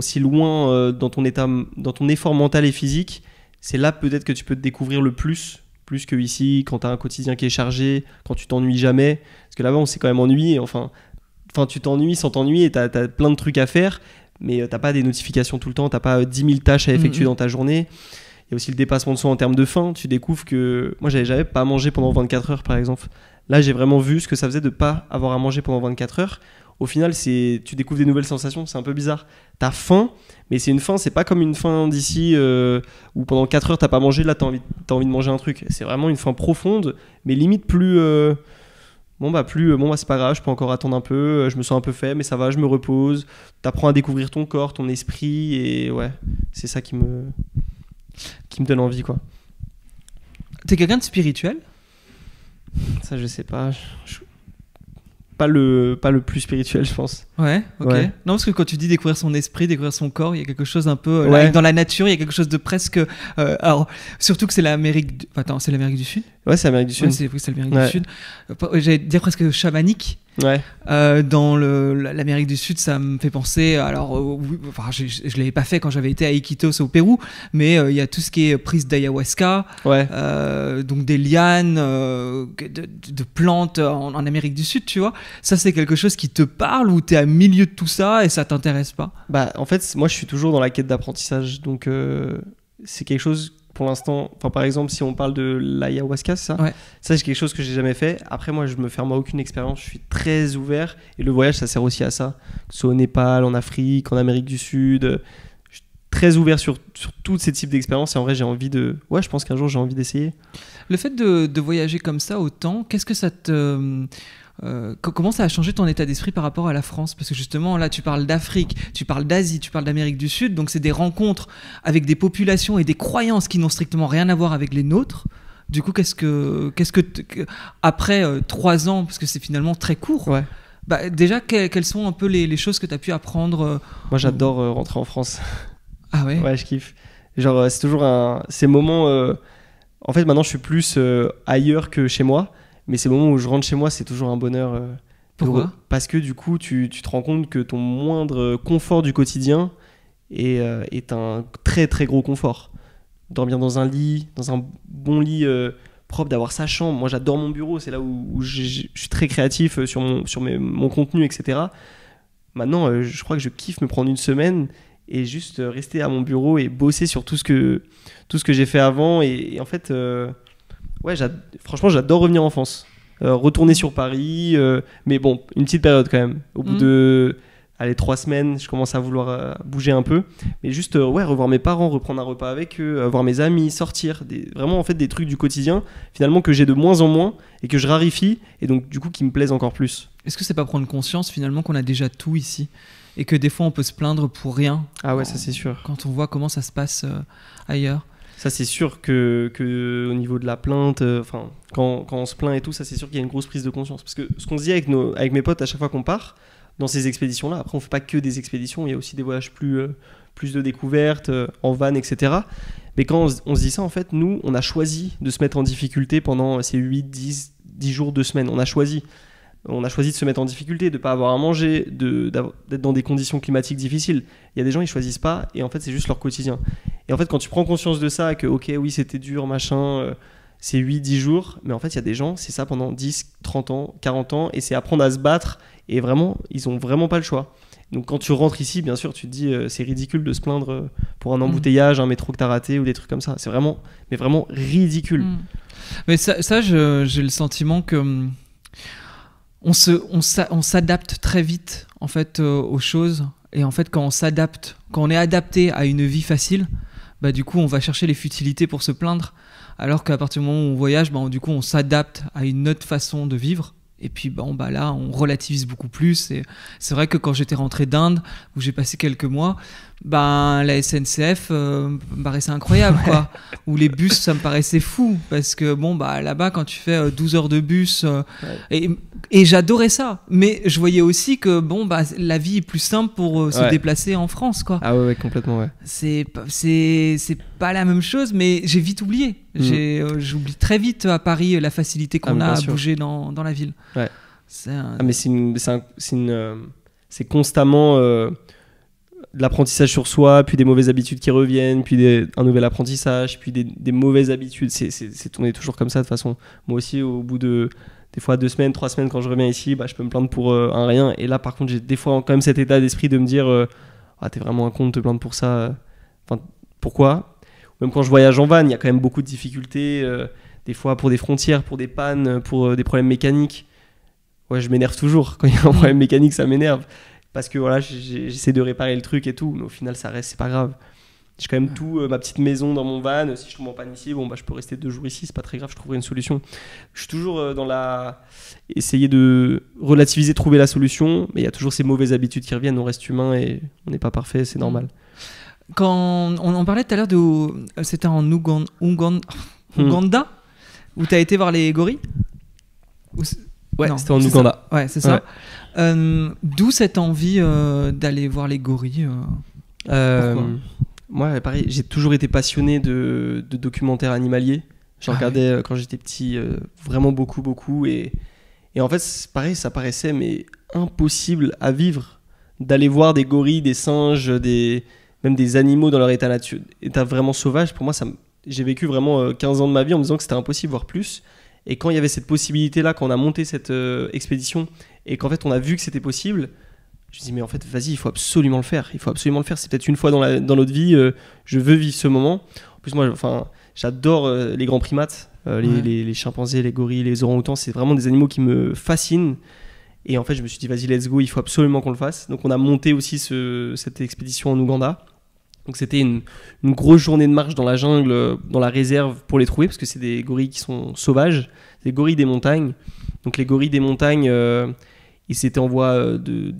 ton effort mental et physique, c'est là peut-être que tu peux te découvrir le plus que ici, quand tu as un quotidien qui est chargé, quand tu t'ennuies jamais. Parce que là-bas, on s'est quand même ennuyé. Enfin, tu t'ennuies sans t'ennuyer, tu as plein de trucs à faire, mais tu n'as pas des notifications tout le temps, tu n'as pas 10 000 tâches à effectuer dans ta journée. Il y a aussi le dépassement de soi en termes de faim. Tu découvres que... Moi, j'avais jamais pas mangé pendant 24 heures, par exemple. Là, j'ai vraiment vu ce que ça faisait de pas avoir à manger pendant 24 heures. Au final, tu découvres des nouvelles sensations, c'est un peu bizarre. T'as faim, mais c'est une faim, c'est pas comme une faim d'ici où pendant 4 heures t'as pas mangé, là t'as envie de manger un truc. C'est vraiment une faim profonde, mais limite plus... c'est pas grave, je peux encore attendre un peu, je me sens un peu fait, mais ça va, je me repose. T'apprends à découvrir ton corps, ton esprit, et ouais, c'est ça qui me donne envie, quoi. T'es quelqu'un de spirituel ? Ça, je sais pas. Pas le plus spirituel, je pense. Ouais, ok. Ouais. Non, parce que quand tu dis découvrir son esprit, découvrir son corps, il y a quelque chose un peu... Ouais. dans la nature, il y a quelque chose de presque... alors, surtout que c'est l'Amérique... Attends, c'est l'Amérique du Sud ? Ouais, c'est l'Amérique du Sud. Ouais, c'est l'Amérique du Sud. J'allais dire presque chamanique. Ouais. Dans l'Amérique du Sud, ça me fait penser... Alors, oui, enfin, je ne l'avais pas fait quand j'avais été à Iquitos au Pérou, mais il y a tout ce qui est prise d'ayahuasca, Ouais. donc des lianes, de plantes en Amérique du Sud, tu vois. Ça, c'est quelque chose qui te parle ou t'es à milieu de tout ça et ça t'intéresse pas ? Bah, en fait, moi, je suis toujours dans la quête d'apprentissage. Donc, c'est quelque chose, pour l'instant... Enfin, par exemple, si on parle de l'ayahuasca, c'est ça ? Ouais. Ça, c'est quelque chose que j'ai jamais fait. Après, moi, je me ferme à aucune expérience. Je suis très ouvert. Et le voyage, ça sert aussi à ça. Que ce soit au Népal, en Afrique, en Amérique du Sud. Je suis très ouvert sur tous ces types d'expériences. Et en vrai, j'ai envie de... Ouais, je pense qu'un jour, j'ai envie d'essayer. Le fait de voyager comme ça autant, qu'est-ce que ça te... comment ça a changé ton état d'esprit par rapport à la France ? Parce que justement, là, tu parles d'Afrique, tu parles d'Asie, tu parles d'Amérique du Sud, donc c'est des rencontres avec des populations et des croyances qui n'ont strictement rien à voir avec les nôtres. Du coup, après 3 ans, parce que c'est finalement très court, Ouais. bah, déjà, quelles sont un peu les choses que tu as pu apprendre Moi, j'adore rentrer en France. Ah ouais ? Ouais, je kiffe. Genre, c'est toujours ces moments... En fait, maintenant, je suis plus ailleurs que chez moi. Mais ces moments où je rentre chez moi, c'est toujours un bonheur. Pourquoi ? Parce que du coup, tu te rends compte que ton moindre confort du quotidien est un très très gros confort. Dormir dans un bon lit propre, d'avoir sa chambre. Moi, j'adore mon bureau. C'est là où je suis très créatif sur mon contenu, etc. Maintenant, je crois que je kiffe me prendre une semaine et juste rester à mon bureau et bosser sur tout ce que j'ai fait avant. Et en fait... Ouais, franchement, j'adore revenir en France. Retourner sur Paris, mais bon, une petite période quand même. Au bout de 3 semaines, je commence à vouloir bouger un peu. Mais juste, revoir mes parents, reprendre un repas avec eux, voir mes amis, sortir. Vraiment, en fait, des trucs du quotidien, finalement, que j'ai de moins en moins et que je raréfie, et donc, du coup, qui me plaisent encore plus. Est-ce que c'est pas prendre conscience, finalement, qu'on a déjà tout ici ? Et que des fois, on peut se plaindre pour rien. Ah ouais, ça c'est sûr. Quand on voit comment ça se passe ailleurs. Ça, c'est sûr que au niveau de la plainte, quand on se plaint et tout, ça, c'est sûr qu'il y a une grosse prise de conscience. Parce que ce qu'on se dit avec mes potes à chaque fois qu'on part dans ces expéditions-là, après, on fait pas que des expéditions, il y a aussi des voyages plus de découvertes, en van, etc. Mais quand on se dit ça, en fait, nous, on a choisi de se mettre en difficulté pendant ces 8, 10 jours, 2 semaines. On a choisi de se mettre en difficulté, de ne pas avoir à manger, d'être dans des conditions climatiques difficiles. Il y a des gens, ils ne choisissent pas, et en fait, c'est juste leur quotidien. Et en fait, quand tu prends conscience de ça, que ok, oui, c'était dur, machin, c'est 8-10 jours, mais en fait, il y a des gens, c'est ça pendant 10, 30 ans, 40 ans, et c'est apprendre à se battre, et vraiment, ils n'ont vraiment pas le choix. Donc quand tu rentres ici, bien sûr, tu te dis, c'est ridicule de se plaindre pour un embouteillage, un métro que tu as raté, ou des trucs comme ça. C'est vraiment ridicule. Mais ça j'ai le sentiment que... On s'adapte très vite en fait aux choses, et en fait quand on est adapté à une vie facile, bah du coup on va chercher les futilités pour se plaindre, alors qu'à partir du moment où on voyage, bah du coup on s'adapte à une autre façon de vivre, et puis là on relativise beaucoup plus. Et c'est vrai que quand j'étais rentré d'Inde, où j'ai passé quelques mois, Ben, la SNCF me paraissait incroyable, quoi. Ou les bus, ça me paraissait fou. Parce que, bon, bah, là-bas, quand tu fais 12 heures de bus, et j'adorais ça. Mais je voyais aussi que, bon, bah, la vie est plus simple pour se déplacer en France, quoi. Ah ouais, complètement, ouais. C'est pas la même chose, mais j'ai vite oublié. J'oublie très vite à Paris la facilité qu'on a à bouger dans la ville. Ouais. Mais c'est constamment de l'apprentissage sur soi, puis des mauvaises habitudes qui reviennent, puis un nouvel apprentissage, puis des mauvaises habitudes. On est toujours comme ça de toute façon. Moi aussi, au bout de des fois 2 semaines, 3 semaines, quand je reviens ici, bah, je peux me plaindre pour un rien. Et là, par contre, j'ai des fois quand même cet état d'esprit de me dire t'es vraiment un con de te plaindre pour ça. Enfin, pourquoi ? Même quand je voyage en van, il y a quand même beaucoup de difficultés. Des fois pour des frontières, pour des pannes, pour des problèmes mécaniques. Ouais, je m'énerve toujours. Quand il y a un problème mécanique, ça m'énerve. Parce que voilà, j'essaie de réparer le truc et tout. Mais au final, ça reste, c'est pas grave. J'ai quand même ma petite maison dans mon van. Si je tombe en panne ici, bon, bah, je peux rester 2 jours ici. C'est pas très grave, je trouverai une solution. Je suis toujours dans essayer de relativiser, trouver la solution. Mais il y a toujours ces mauvaises habitudes qui reviennent. On reste humain et on n'est pas parfait, c'est normal. Quand on parlait tout à l'heure c'était en Ouganda où tu as été voir les gorilles. Ouais, non, c'était en Ouganda. Ouais, c'est ça. Ouais. D'où cette envie d'aller voir les gorilles Moi, pareil, j'ai toujours été passionné de documentaires animaliers. J'en regardais quand j'étais petit, vraiment beaucoup. Et en fait, c'est pareil, ça paraissait mais impossible à vivre d'aller voir des gorilles, des singes, même des animaux dans leur état vraiment sauvage. Pour moi, j'ai vécu vraiment 15 ans de ma vie en me disant que c'était impossible, voire plus. Et quand il y avait cette possibilité-là, quand on a monté cette expédition et qu'en fait on a vu que c'était possible, je me suis dit mais en fait vas-y, il faut absolument le faire. C'est peut-être une fois dans notre vie, je veux vivre ce moment. En plus moi, j'adore les grands primates, les chimpanzés, les gorilles, les orang-outans. C'est vraiment des animaux qui me fascinent. Et en fait je me suis dit vas-y, let's go, il faut absolument qu'on le fasse. Donc on a monté aussi cette expédition en Ouganda. Donc c'était une grosse journée de marche dans la jungle, dans la réserve pour les trouver, parce que c'est des gorilles qui sont sauvages, des gorilles des montagnes. Donc les gorilles des montagnes, ils étaient en voie de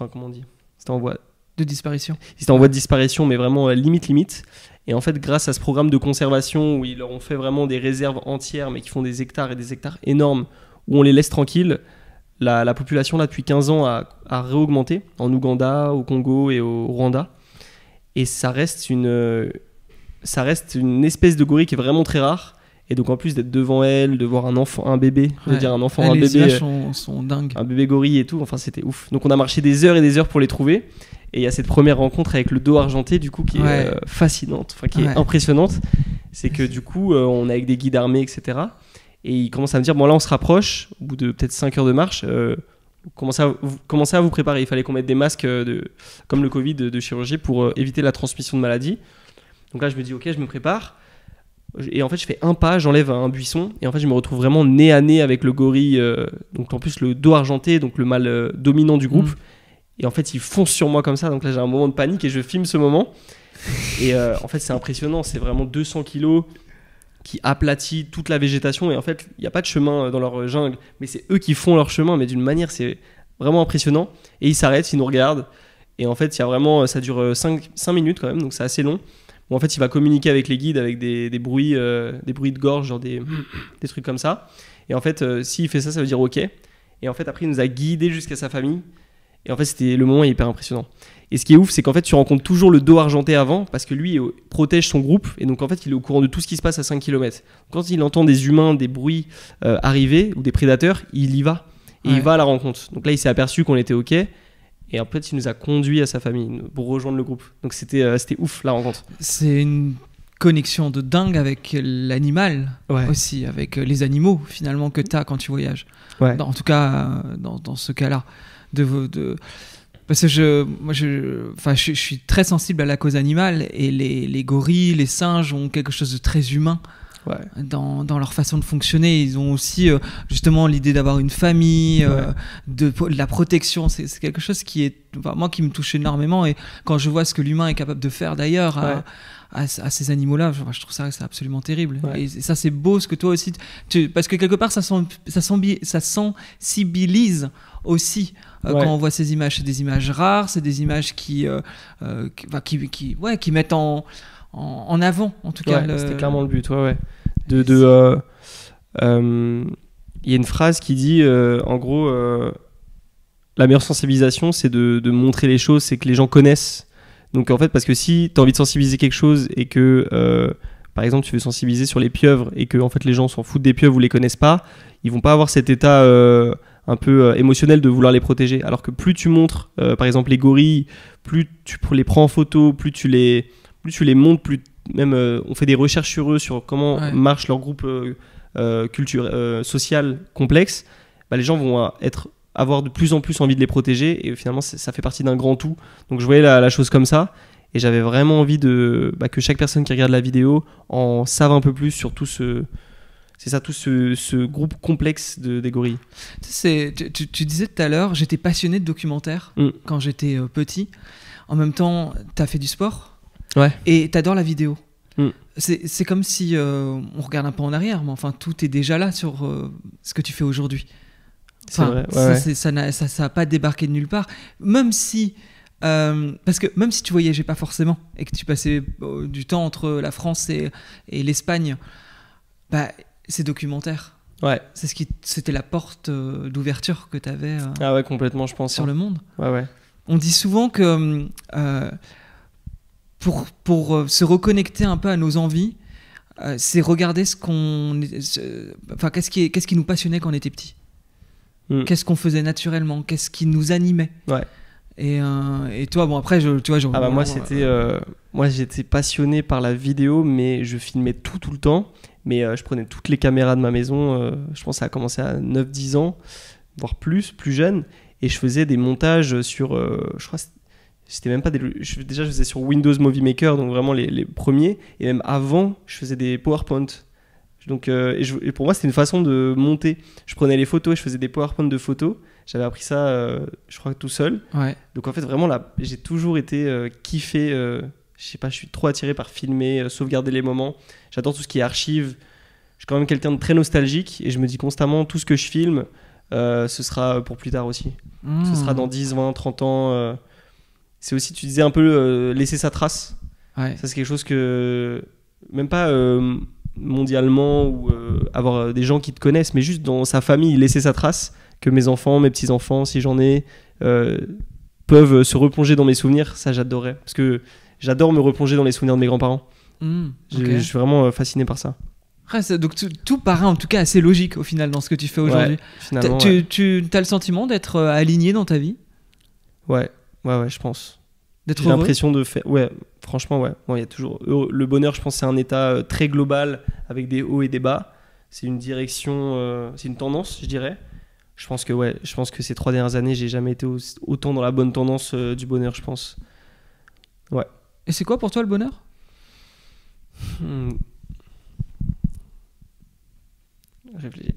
disparition. Ils étaient en voie de disparition, mais vraiment limite. Et en fait, grâce à ce programme de conservation où ils leur ont fait vraiment des réserves entières, mais qui font des hectares et des hectares énormes, où on les laisse tranquilles, la population là depuis 15 ans a réaugmenté en Ouganda, au Congo et au Rwanda. Et ça reste une espèce de gorille qui est vraiment très rare. Et donc en plus d'être devant elle, de voir un bébé, les bébé, sont dingues. Un bébé gorille et tout, enfin c'était ouf. Donc on a marché des heures et des heures pour les trouver. Et il y a cette première rencontre avec le dos argenté du coup qui est fascinante, qui est impressionnante. C'est que du coup on est avec des guides armés, etc. Et ils commencent à me dire bon là on se rapproche, au bout de peut-être 5 heures de marche. Commencez à vous préparer. Il fallait qu'on mette des masques comme le Covid de chirurgie pour éviter la transmission de maladies. Donc là je me dis ok, je me prépare et en fait je fais un pas, j'enlève un buisson et en fait je me retrouve vraiment nez à nez avec le gorille, donc en plus le dos argenté, donc le mâle dominant du groupe. Et en fait il fonce sur moi comme ça, donc là j'ai un moment de panique et je filme ce moment. Et en fait c'est impressionnant, c'est vraiment 200 kilos qui aplatit toute la végétation et en fait il n'y a pas de chemin dans leur jungle, mais c'est eux qui font leur chemin, mais d'une manière c'est vraiment impressionnant. Et ils s'arrêtent, ils nous regardent et en fait ça dure 5 minutes quand même, donc c'est assez long. Bon, en fait il va communiquer avec les guides avec des bruits de gorge, genre des trucs comme ça. Et en fait s'il fait ça veut dire ok. Et en fait après il nous a guidés jusqu'à sa famille. Et en fait c'était le moment hyper impressionnant. Et ce qui est ouf, c'est qu'en fait tu rencontres toujours le dos argenté avant, parce que lui protège son groupe, et donc en fait il est au courant de tout ce qui se passe à 5 km. Quand il entend des humains, des bruits arriver, ou des prédateurs, il y va, et il va à la rencontre. Donc là il s'est aperçu qu'on était ok, et en fait il nous a conduits à sa famille pour rejoindre le groupe. Donc c'était ouf la rencontre. C'est une connexion de dingue avec l'animal aussi, avec les animaux finalement que tu as quand tu voyages. En tout cas dans ce cas-là. Parce que je suis très sensible à la cause animale et les gorilles, les singes ont quelque chose de très humain. dans leur façon de fonctionner. Ils ont aussi justement l'idée d'avoir une famille, de la protection. C'est quelque chose qui est, moi, qui me touche énormément. Et quand je vois ce que l'humain est capable de faire d'ailleurs à ces animaux-là, je trouve ça c'est absolument terrible. Et ça, c'est beau ce que toi aussi, parce que quelque part, ça sensibilise aussi quand on voit ces images. C'est des images rares, c'est des images qui mettent en avant, en tout cas. C'était clairement le but, il y a une phrase qui dit, en gros, la meilleure sensibilisation, c'est de montrer les choses, c'est que les gens connaissent. Donc en fait, parce que si tu as envie de sensibiliser quelque chose et que, par exemple, tu veux sensibiliser sur les pieuvres et que en fait, les gens s'en foutent des pieuvres ou les connaissent pas, ils vont pas avoir cet état un peu émotionnel de vouloir les protéger. Alors que plus tu montres, par exemple, les gorilles, plus tu les prends en photo, plus tu les montres, plus même on fait des recherches sur eux, sur comment marche leur groupe social complexe, les gens vont avoir de plus en plus envie de les protéger et finalement ça fait partie d'un grand tout. Donc je voyais la chose comme ça et j'avais vraiment envie que chaque personne qui regarde la vidéo en sache un peu plus sur tout ce groupe complexe des gorilles. Tu disais tout à l'heure, j'étais passionné de documentaires quand j'étais petit. En même temps, t'as fait du sport et t'adores la vidéo. C'est comme si on regarde un peu en arrière, mais enfin tout est déjà là sur ce que tu fais aujourd'hui. Enfin, ça n'a pas débarqué de nulle part. Même si, parce que même si tu voyageais pas forcément et que tu passais du temps entre la France et l'Espagne, c'est documentaire. C'était la porte d'ouverture que tu avais complètement, je pense, sur le monde. On dit souvent que pour se reconnecter un peu à nos envies, c'est regarder qu'est-ce qui nous passionnait quand on était petit. Qu'est-ce qu'on faisait naturellement, qu'est-ce qui nous animait. Et toi, bon, après, moi j'étais passionné par la vidéo, mais je filmais tout le temps. Mais je prenais toutes les caméras de ma maison, je pense que ça a commencé à 9-10 ans, voire plus jeune, et je faisais des montages sur, je crois, c'était même pas déjà je faisais sur Windows Movie Maker, donc vraiment les premiers, et même avant, je faisais des PowerPoint. Donc, et pour moi, c'était une façon de monter. Je prenais les photos et je faisais des PowerPoint de photos. J'avais appris ça, je crois, tout seul. Donc en fait, vraiment, là, j'ai toujours été kiffé. Je sais pas, je suis trop attiré par filmer, sauvegarder les moments. J'adore tout ce qui est archives. Je suis quand même quelqu'un de très nostalgique et je me dis constamment, tout ce que je filme, ce sera pour plus tard aussi. Ce sera dans 10, 20, 30 ans. C'est aussi, tu disais un peu laisser sa trace. Ça, c'est quelque chose que, même pas mondialement ou avoir des gens qui te connaissent, mais juste dans sa famille, laisser sa trace, que mes enfants, mes petits-enfants, si j'en ai, peuvent se replonger dans mes souvenirs. Ça, j'adorais. Parce que j'adore me replonger dans les souvenirs de mes grands-parents. Je suis vraiment fasciné par ça. Donc tout paraît en tout cas assez logique au final dans ce que tu fais aujourd'hui. Finalement, tu as le sentiment d'être aligné dans ta vie ? Ouais, je pense. D'être J'ai l'impression de faire... Franchement, Bon, y a toujours... Le bonheur, je pense, c'est un état très global avec des hauts et des bas. C'est une direction, c'est une tendance, je dirais. Je pense que ces 3 dernières années, j'ai jamais été autant dans la bonne tendance du bonheur, je pense. Et c'est quoi pour toi le bonheur ? Réfléchis.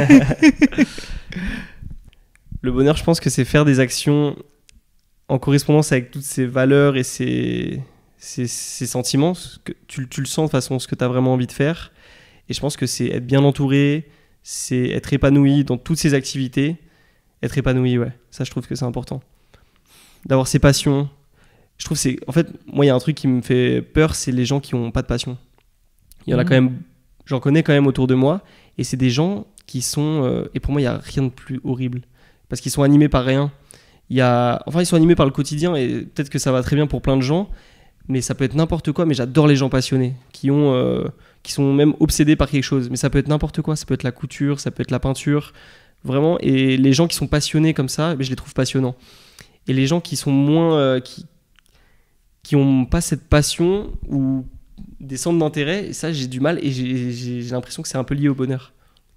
Le bonheur, je pense que c'est faire des actions en correspondance avec toutes ces valeurs et ces sentiments. Que tu le sens de façon ce que tu as vraiment envie de faire. Et je pense que c'est être bien entouré, c'est être épanoui dans toutes ces activités. Être épanoui, ça je trouve que c'est important. D'avoir ses passions. Je trouve en fait, moi il y a un truc qui me fait peur, c'est les gens qui n'ont pas de passion. Il y en a quand même, j'en connais quand même autour de moi, et c'est des gens qui sont, et pour moi il n'y a rien de plus horrible, parce qu'ils sont animés par rien. Ils sont animés par le quotidien, et peut-être que ça va très bien pour plein de gens, mais ça peut être n'importe quoi. Mais j'adore les gens passionnés, qui sont même obsédés par quelque chose, mais ça peut être n'importe quoi, ça peut être la couture, ça peut être la peinture, vraiment. Et les gens qui sont passionnés comme ça, je les trouve passionnants. Et les gens qui sont moins... qui n'ont pas cette passion ou des centres d'intérêt, et ça j'ai du mal, et j'ai l'impression que c'est un peu lié au bonheur.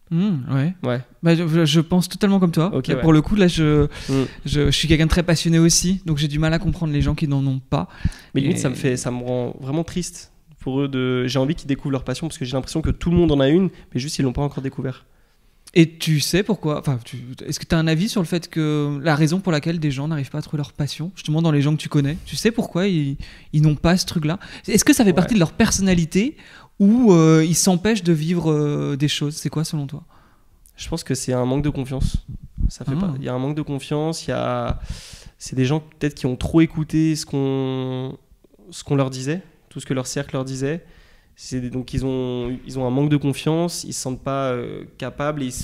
Je pense totalement comme toi. Pour le coup, là, je suis quelqu'un de très passionné aussi, donc j'ai du mal à comprendre les gens qui n'en ont pas. Mais limite, ça me rend vraiment triste. pour eux j'ai envie qu'ils découvrent leur passion parce que j'ai l'impression que tout le monde en a une, mais juste ils l'ont pas encore découvert. Et tu sais pourquoi, est-ce que tu as un avis sur le fait que la raison pour laquelle des gens n'arrivent pas à trouver leur passion, justement dans les gens que tu connais, tu sais pourquoi ils n'ont pas ce truc-là? Est-ce que ça fait partie de leur personnalité ou ils s'empêchent de vivre des choses? C'est quoi selon toi? Je pense que c'est un manque de confiance. Il y a un manque de confiance, c'est des gens peut-être qui ont trop écouté ce qu'on leur disait, tout ce que leur cercle leur disait. Donc ils ont un manque de confiance, ils se sentent pas capables et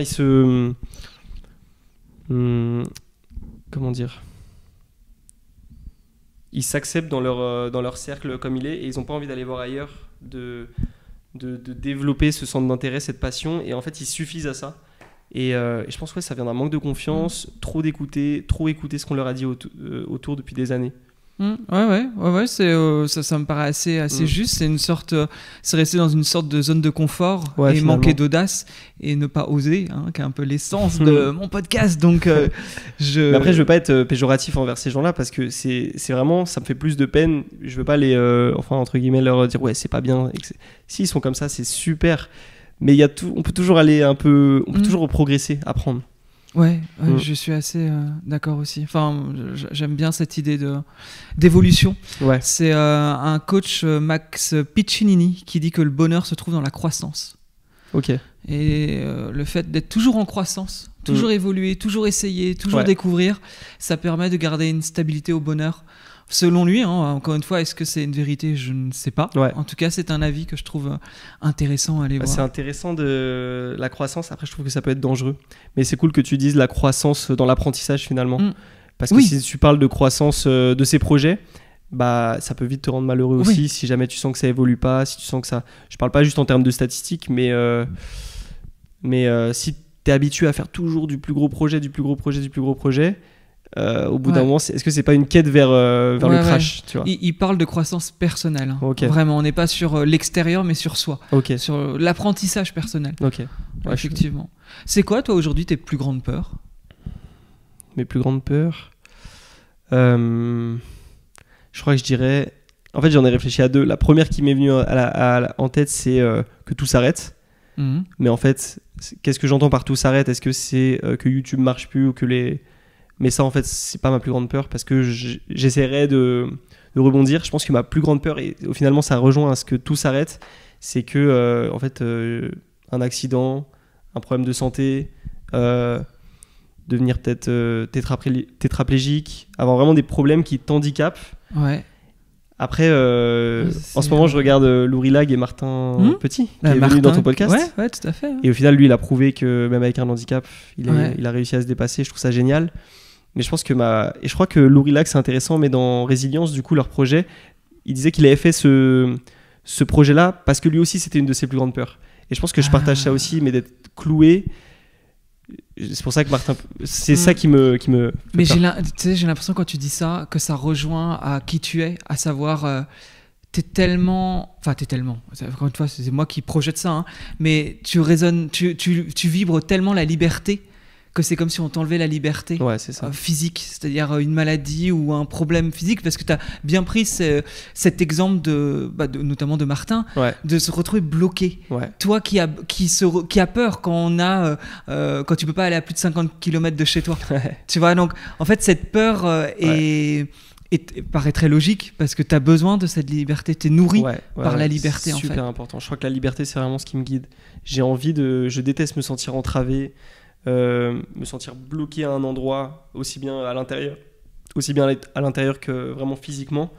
comment dire, ils s'acceptent dans leur cercle comme il est et ils n'ont pas envie d'aller voir ailleurs, de développer ce centre d'intérêt, cette passion, et en fait ils suffisent à ça. Et je pense que ça vient d'un manque de confiance, trop écouter ce qu'on leur a dit autour depuis des années. Ouais, ça me paraît assez juste. C'est une sorte, c'est rester dans une sorte de zone de confort et finalement manquer d'audace et ne pas oser, qui est un peu l'essence de mon podcast. Donc, Mais après, je veux pas être péjoratif envers ces gens-là parce que c'est vraiment, ça me fait plus de peine. Je veux pas entre guillemets, leur dire ouais, c'est pas bien. S'ils sont comme ça, c'est super. Mais on peut toujours aller on peut toujours progresser, apprendre. Ouais, je suis assez d'accord aussi. Enfin, j'aime bien cette idée d'évolution. Ouais. C'est un coach, Max Piccinini, qui dit que le bonheur se trouve dans la croissance. Ok. Et le fait d'être toujours en croissance, toujours évoluer, toujours essayer, toujours découvrir, ça permet de garder une stabilité au bonheur. Selon lui, encore une fois, est-ce que c'est une vérité? Je ne sais pas. Ouais. En tout cas, c'est un avis que je trouve intéressant à aller voir. C'est intéressant de la croissance. Après, je trouve que ça peut être dangereux. Mais c'est cool que tu dises la croissance dans l'apprentissage finalement. Parce que si tu parles de croissance de ces projets, ça peut vite te rendre malheureux aussi si jamais tu sens que ça évolue pas, si tu sens que ça... Je parle pas juste en termes de statistiques, mais si tu es habitué à faire toujours du plus gros projet, au bout d'un moment, est-ce que c'est pas une quête vers le crash, tu vois? Il parle de croissance personnelle. Vraiment, on n'est pas sur l'extérieur, mais sur soi. Sur l'apprentissage personnel. Effectivement. C'est quoi, toi, aujourd'hui, tes plus grandes peurs? Mes plus grandes peurs, je crois que je dirais... En fait, j'en ai réfléchi à deux. La première qui m'est venue en tête, c'est que tout s'arrête. Mais en fait, qu'est-ce que j'entends par tout s'arrête? Est-ce que c'est que YouTube marche plus ou que les... Mais ça, en fait, c'est pas ma plus grande peur parce que j'essaierai de rebondir. Je pense que ma plus grande peur, et finalement, ça rejoint à ce que tout s'arrête, c'est que, en fait, un accident, un problème de santé, devenir peut-être tétraplégique, avoir vraiment des problèmes qui t'handicapent. Ouais. Après, en ce moment, je regarde Lourilag et Martin Petit, qui est venu dans ton podcast. Ouais, tout à fait. Et au final, lui, il a prouvé que même avec un handicap, il a réussi à se dépasser. Je trouve ça génial. Mais je pense que et je crois que Lourilag, c'est intéressant, mais dans Résilience, du coup, leur projet, il disait qu'il avait fait ce projet-là parce que lui aussi, c'était une de ses plus grandes peurs. Et je pense que je partage ça aussi, mais d'être cloué. C'est pour ça que Martin, c'est ça qui me mais j'ai l'impression quand tu dis ça que ça rejoint à qui tu es, à savoir t'es tellement, encore une fois c'est moi qui projette ça, mais tu résonnes, tu vibres tellement la liberté que c'est comme si on t'enlevait la liberté physique, c'est-à-dire une maladie ou un problème physique, parce que tu as bien pris cet exemple notamment de Martin, de se retrouver bloqué. Toi qui a peur quand quand tu peux pas aller à plus de 50 km de chez toi. Tu vois, donc en fait cette peur paraît très logique parce que tu as besoin de cette liberté, tu es nourri par la liberté. C'est super important. Je crois que la liberté, c'est vraiment ce qui me guide. Je déteste me sentir entravé, me sentir bloqué à un endroit, aussi bien à l'intérieur que vraiment physiquement.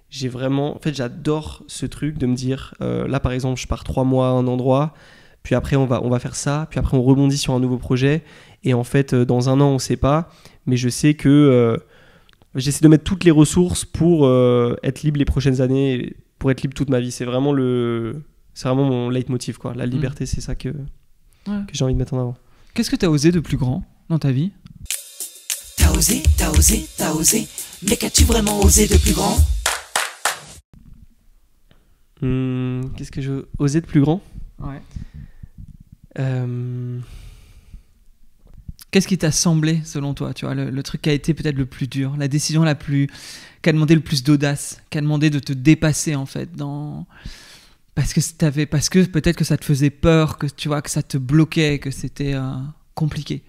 J'adore ce truc de me dire là par exemple je pars 3 mois à un endroit, puis après on va faire ça, puis après on rebondit sur un nouveau projet, et en fait dans un an on sait pas, mais je sais que j'essaie de mettre toutes les ressources pour être libre les prochaines années, pour être libre toute ma vie. C'est vraiment mon leitmotiv, quoi. La liberté, c'est ça que j'ai envie de mettre en avant. Qu'est-ce que tu as osé de plus grand dans ta vie? T'as osé, mais qu'as-tu vraiment osé de plus grand? Qu'est-ce que j'ai osé de plus grand? Qu'est-ce qui t'a semblé, selon toi, tu vois, le truc qui a été peut-être le plus dur, la décision qui a demandé le plus d'audace, qui a demandé de te dépasser, en fait, parce que peut-être que ça te faisait peur, que tu vois, que ça te bloquait, que c'était compliqué.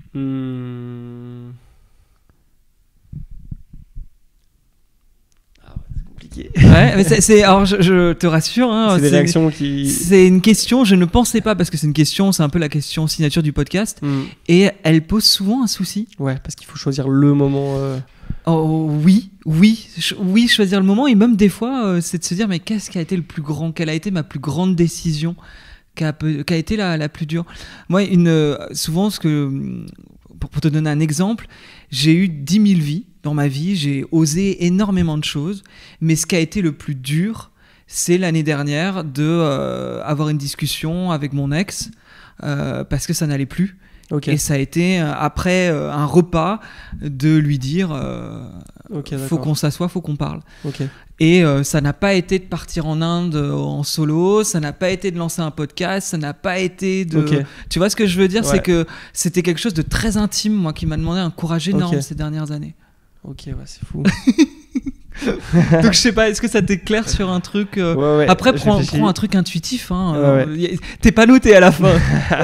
Ouais, mais alors je te rassure, hein, c'est des réactions qui... C'est une question, je ne pensais pas, parce que c'est une question, c'est un peu la question signature du podcast, et elle pose souvent un souci. Ouais, parce qu'il faut choisir le moment. Oh, oui, choisir le moment, et même des fois, c'est de se dire, mais qu'est-ce qui a été le plus grand, quelle a été ma plus grande décision, qui a été la plus dure. Moi, souvent, pour te donner un exemple, j'ai eu 10 000 vies dans ma vie, j'ai osé énormément de choses, mais ce qui a été le plus dur, c'est l'année dernière avoir une discussion avec mon ex parce que ça n'allait plus. Okay. Et ça a été après un repas de lui dire faut qu'on s'assoie, faut qu'on parle. Okay. Et ça n'a pas été de partir en Inde en solo, ça n'a pas été de lancer un podcast, ça n'a pas été de... Okay. Tu vois ce que je veux dire, ouais. C'est que c'était quelque chose de très intime, moi, qui m'a demandé un courage énorme ces dernières années. Ok, ouais, c'est fou. Donc je sais pas, est-ce que ça t'éclaire sur un truc ouais, après prends un truc intuitif, hein, ouais. T'es pas noté à la fin.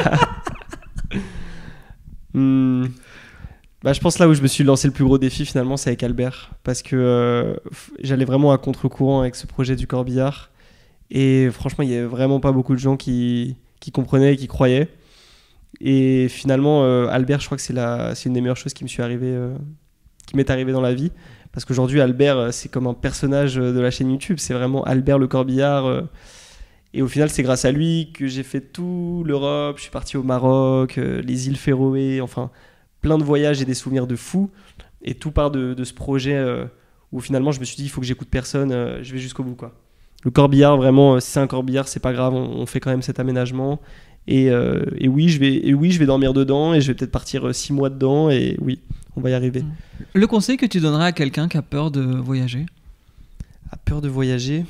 Bah, je pense là où je me suis lancé le plus gros défi finalement, c'est avec Albert, parce que j'allais vraiment à contre-courant avec ce projet du corbillard, et franchement il y avait vraiment pas beaucoup de gens qui comprenaient et qui croyaient, et finalement Albert, je crois que c'est une des meilleures choses qui m'est arrivée dans la vie, parce qu'aujourd'hui Albert c'est comme un personnage de la chaîne YouTube, c'est vraiment Albert le corbillard, et au final c'est grâce à lui que j'ai fait tout l'Europe, je suis parti au Maroc, les îles Féroé, enfin plein de voyages et des souvenirs de fou, et tout part de ce projet où finalement je me suis dit il faut que j'écoute personne, je vais jusqu'au bout quoi. Le corbillard, vraiment, si c'est un corbillard c'est pas grave, on fait quand même cet aménagement, et oui je vais dormir dedans, et je vais peut-être partir 6 mois dedans, et oui on va y arriver. Le conseil que tu donnerais à quelqu'un qui a peur de voyager? A peur de voyager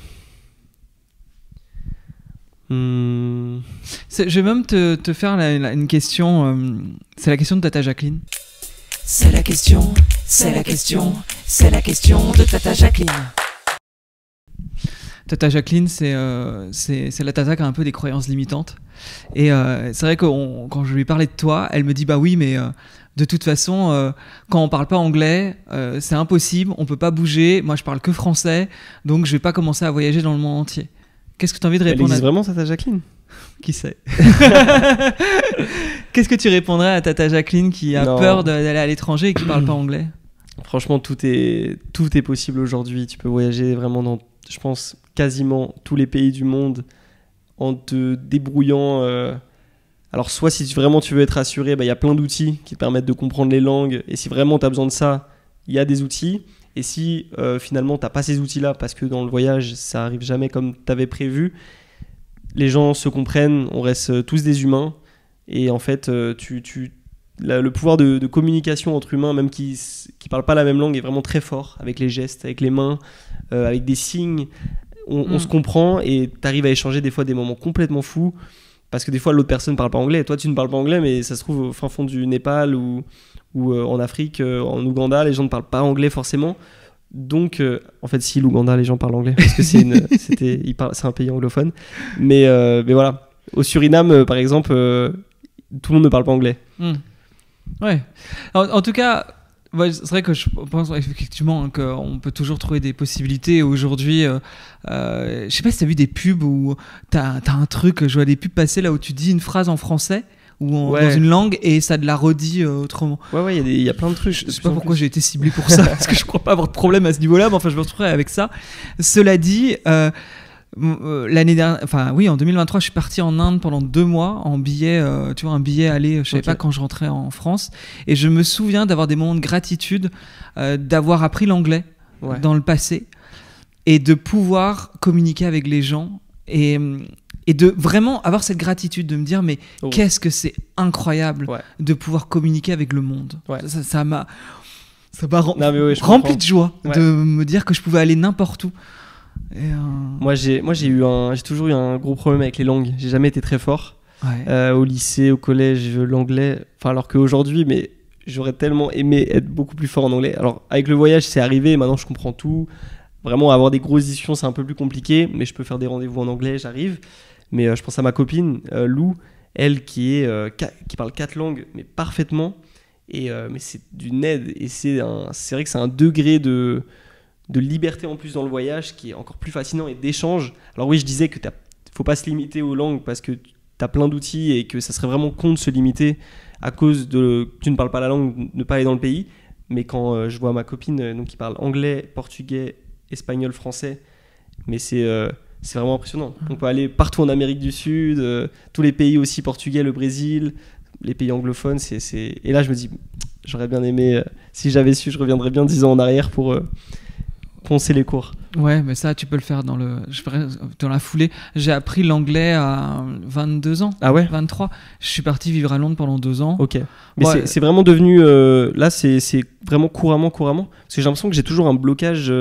Je vais même te faire une question. C'est la question de Tata Jacqueline. C'est la question de Tata Jacqueline. Tata Jacqueline, c'est la Tata qui a un peu des croyances limitantes. Et c'est vrai que quand je lui parlais de toi, elle me dit bah oui, mais de toute façon, quand on parle pas anglais, c'est impossible, on peut pas bouger. Moi, je parle que français, donc je vais pas commencer à voyager dans le monde entier. Qu'est-ce que tu as envie de répondre? Elle existe vraiment, Tata Jacqueline? Qui sait? Qu'est-ce que tu répondrais à Tata Jacqueline qui a peur d'aller à l'étranger et qui parle pas anglais? Franchement, tout est possible aujourd'hui. Tu peux voyager vraiment dans, je pense, quasiment tous les pays du monde en te débrouillant. Alors, soit si vraiment tu veux être rassuré, y a plein d'outils qui te permettent de comprendre les langues. Et si vraiment tu as besoin de ça, il y a des outils. Et si finalement tu n'as pas ces outils-là, parce que dans le voyage, ça n'arrive jamais comme tu avais prévu, les gens se comprennent, on reste tous des humains. Et en fait, le pouvoir de communication entre humains, même qui ne parlent pas la même langue, est vraiment très fort, avec les gestes, avec les mains, avec des signes. On se comprend, et tu arrives à échanger des fois des moments complètement fous, parce que des fois l'autre personne ne parle pas anglais. Toi, tu ne parles pas anglais, mais ça se trouve au fin fond du Népal ou en Afrique, en Ouganda, les gens ne parlent pas anglais forcément. Donc, en fait, si l'Ouganda, les gens parlent anglais, parce que c'est un pays anglophone. Mais voilà, au Suriname, par exemple, tout le monde ne parle pas anglais. Ouais. En tout cas, c'est vrai que je pense effectivement qu'on peut toujours trouver des possibilités. Aujourd'hui, je sais pas si tu as vu des pubs où tu as un truc, je vois des pubs passer là où tu dis une phrase en français ou dans une langue et ça te la redit autrement. Ouais, il y a plein de trucs. Je sais pas pourquoi j'ai été ciblé pour ça, parce que je crois pas avoir de problème à ce niveau-là, mais enfin je me retrouverai avec ça. Cela dit, l'année dernière, en 2023, je suis parti en Inde pendant 2 mois en billet, tu vois, un billet aller, je savais pas quand je rentrais en France, et je me souviens d'avoir des moments de gratitude, d'avoir appris l'anglais dans le passé et de pouvoir communiquer avec les gens et de vraiment avoir cette gratitude de me dire mais qu'est-ce que c'est incroyable de pouvoir communiquer avec le monde. Ça m'a rempli de joie de me dire que je pouvais aller n'importe où. Et Moi j'ai toujours eu un gros problème avec les langues. J'ai jamais été très fort. Ouais. Au lycée, au collège, l'anglais. Enfin, alors qu'aujourd'hui, mais j'aurais tellement aimé être beaucoup plus fort en anglais. Alors, avec le voyage, c'est arrivé. Maintenant, je comprends tout. Vraiment, avoir des grosses discussions, c'est un peu plus compliqué. Mais je peux faire des rendez-vous en anglais, j'arrive. Mais je pense à ma copine, Lou, elle qui parle 4 langues, mais parfaitement. Mais c'est d'une aide. Et c'est vrai que c'est un degré de liberté en plus dans le voyage qui est encore plus fascinant et d'échange. Alors oui, je disais que faut pas se limiter aux langues parce que tu as plein d'outils et que ça serait vraiment con de se limiter à cause que tu ne parles pas la langue, ne pas aller dans le pays. Mais quand je vois ma copine donc, qui parle anglais, portugais, espagnol, français, mais c'est vraiment impressionnant. On peut aller partout en Amérique du Sud, tous les pays aussi, Portugais, le Brésil, les pays anglophones. Et là, je me dis, j'aurais bien aimé, si j'avais su, je reviendrais bien 10 ans en arrière pour poncer les cours. Ouais, mais ça, tu peux le faire dans la foulée. J'ai appris l'anglais à 22 ans. Ah ouais ? 23. Je suis parti vivre à Londres pendant 2 ans. Ok. Mais Ouais. c'est vraiment devenu... là, c'est vraiment couramment. Parce que j'ai l'impression que j'ai toujours un blocage...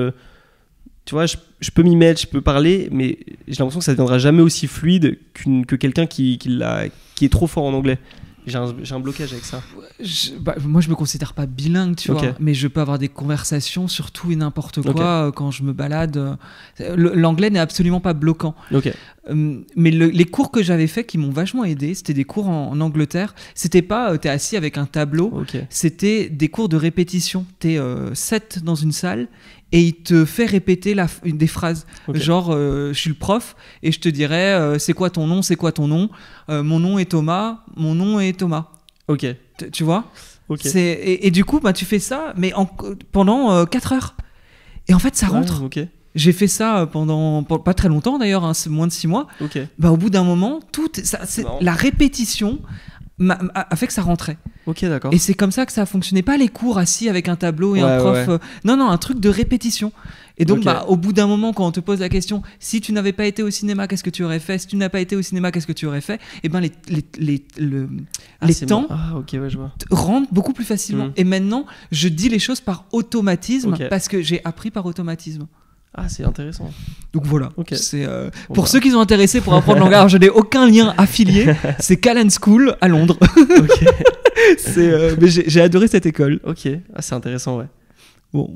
tu vois, je peux m'y mettre, je peux parler, mais j'ai l'impression que ça ne deviendra jamais aussi fluide que quelqu'un qui est trop fort en anglais. J'ai un blocage avec ça. Moi, je me considère pas bilingue, tu Ok. vois, mais je peux avoir des conversations sur tout et n'importe quoi Ok. quand je me balade. L'anglais n'est absolument pas bloquant. Ok. Mais les cours que j'avais faits qui m'ont vachement aidé, c'était des cours en Angleterre. C'était pas t'es assis avec un tableau, Ok. c'était des cours de répétition. T'es 7 dans une salle et il te fait répéter des phrases. Ok. Genre, je suis le prof et je te dirais c'est quoi ton nom, c'est quoi ton nom. Mon nom est Thomas, mon nom est Thomas. Ok. Tu vois. Ok. Et du coup, tu fais ça, mais pendant 4 heures. Et en fait, ça rentre. Ouais, ok. J'ai fait ça pendant pas très longtemps d'ailleurs, hein, c'est moins de 6 mois. Ok. Au bout d'un moment, marrant. la répétition a fait que ça rentrait. Ok, d'accord. Et c'est comme ça que ça a fonctionné. Pas les cours assis avec un tableau et Ouais, un prof. ouais. Non, un truc de répétition. Et donc, Ok. au bout d'un moment, quand on te pose la question, si tu n'avais pas été au cinéma, qu'est-ce que tu aurais fait ? Si tu n'as pas été au cinéma, qu'est-ce que tu aurais fait ? Et ben, les c'est temps Ah, ok, ouais, je vois. rentrent beaucoup plus facilement. Mm. Et maintenant, je dis les choses par automatisme Ok. parce que j'ai appris par automatisme. Ah, c'est intéressant. Donc voilà. Ok. C'est Bon, pour bah. ceux qui sont intéressés pour apprendre l'anglais, alors je n'ai aucun lien affilié. C'est Callan School à Londres. Ok. Mais j'ai adoré cette école. Ok. Ah, c'est intéressant, ouais. Bon.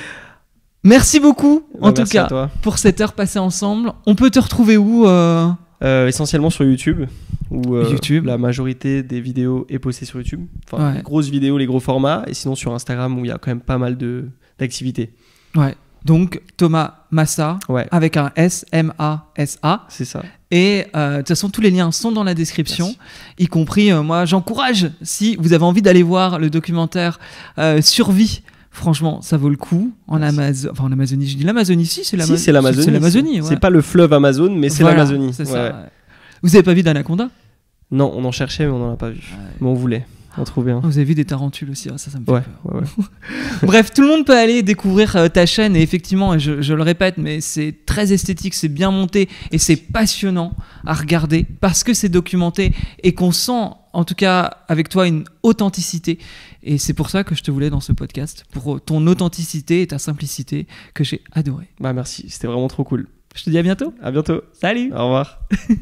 Merci beaucoup, en tout Merci à cas, toi. pour cette heure passée ensemble. On peut te retrouver où Essentiellement sur YouTube, où YouTube. la majorité des vidéos est postée sur YouTube. Enfin, Ouais. les grosses vidéos, les gros formats, et sinon sur Instagram où il y a quand même pas mal d'activités. Ouais. Donc, Thomas Massa, Ouais, avec un S, M-A-S-A. c'est ça. Et de toute façon, tous les liens sont dans la description, Merci. y compris, moi, j'encourage, si vous avez envie d'aller voir le documentaire Survie, franchement, ça vaut le coup. En Amazonie, je dis l'Amazonie, si, c'est l'Amazonie. Si, c'est l'Amazonie. C'est l'Amazonie, ouais. C'est pas le fleuve Amazon, mais c'est Voilà, l'Amazonie. c'est Ouais. ça. Vous avez pas vu d'anaconda ? Non, on en cherchait, mais on n'en a pas vu. Mais on voulait en trouver un. Vous avez vu des tarentules aussi, ça me fait Ouais, peur. ouais. Bref, tout le monde peut aller découvrir ta chaîne et effectivement, je le répète, mais c'est très esthétique, c'est bien monté et c'est passionnant à regarder parce que c'est documenté et qu'on sent, en tout cas avec toi, une authenticité. Et c'est pour ça que je te voulais dans ce podcast, pour ton authenticité et ta simplicité que j'ai adoré. Bah merci, c'était vraiment trop cool. Je te dis à bientôt. À bientôt. Salut. Au revoir.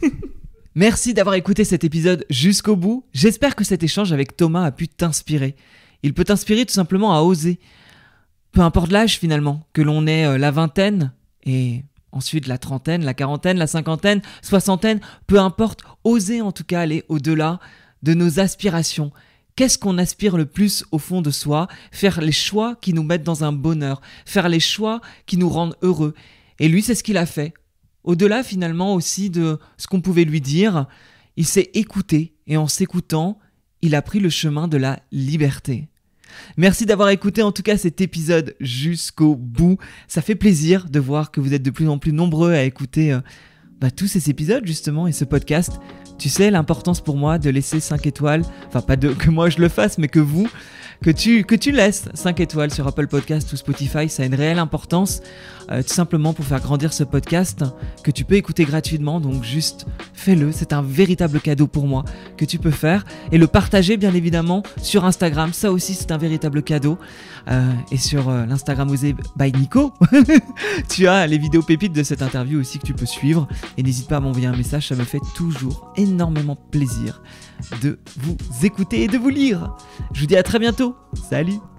Merci d'avoir écouté cet épisode jusqu'au bout. J'espère que cet échange avec Thomas a pu t'inspirer. Il peut t'inspirer tout simplement à oser. Peu importe l'âge finalement, que l'on ait la vingtaine et ensuite la trentaine, la quarantaine, la cinquantaine, soixantaine, peu importe, oser en tout cas aller au-delà de nos aspirations. Qu'est-ce qu'on aspire le plus au fond de soi ? Faire les choix qui nous mettent dans un bonheur, faire les choix qui nous rendent heureux. Et lui, c'est ce qu'il a fait. Au-delà finalement aussi de ce qu'on pouvait lui dire, il s'est écouté et en s'écoutant, il a pris le chemin de la liberté. Merci d'avoir écouté en tout cas cet épisode jusqu'au bout. Ça fait plaisir de voir que vous êtes de plus en plus nombreux à écouter tous ces épisodes justement et ce podcast. Tu sais l'importance pour moi de laisser 5 étoiles, enfin pas que moi je le fasse mais que vous, que tu laisses 5 étoiles sur Apple Podcast ou Spotify. Ça a une réelle importance, tout simplement pour faire grandir ce podcast que tu peux écouter gratuitement. Donc juste fais-le, c'est un véritable cadeau pour moi que tu peux faire. Et le partager bien évidemment sur Instagram, ça aussi c'est un véritable cadeau. Et sur l'Instagram Osez by Nico, tu as les vidéos pépites de cette interview aussi que tu peux suivre. Et n'hésite pas à m'envoyer un message, ça me fait toujours énormément plaisir de vous écouter et de vous lire. Je vous dis à très bientôt. Salut!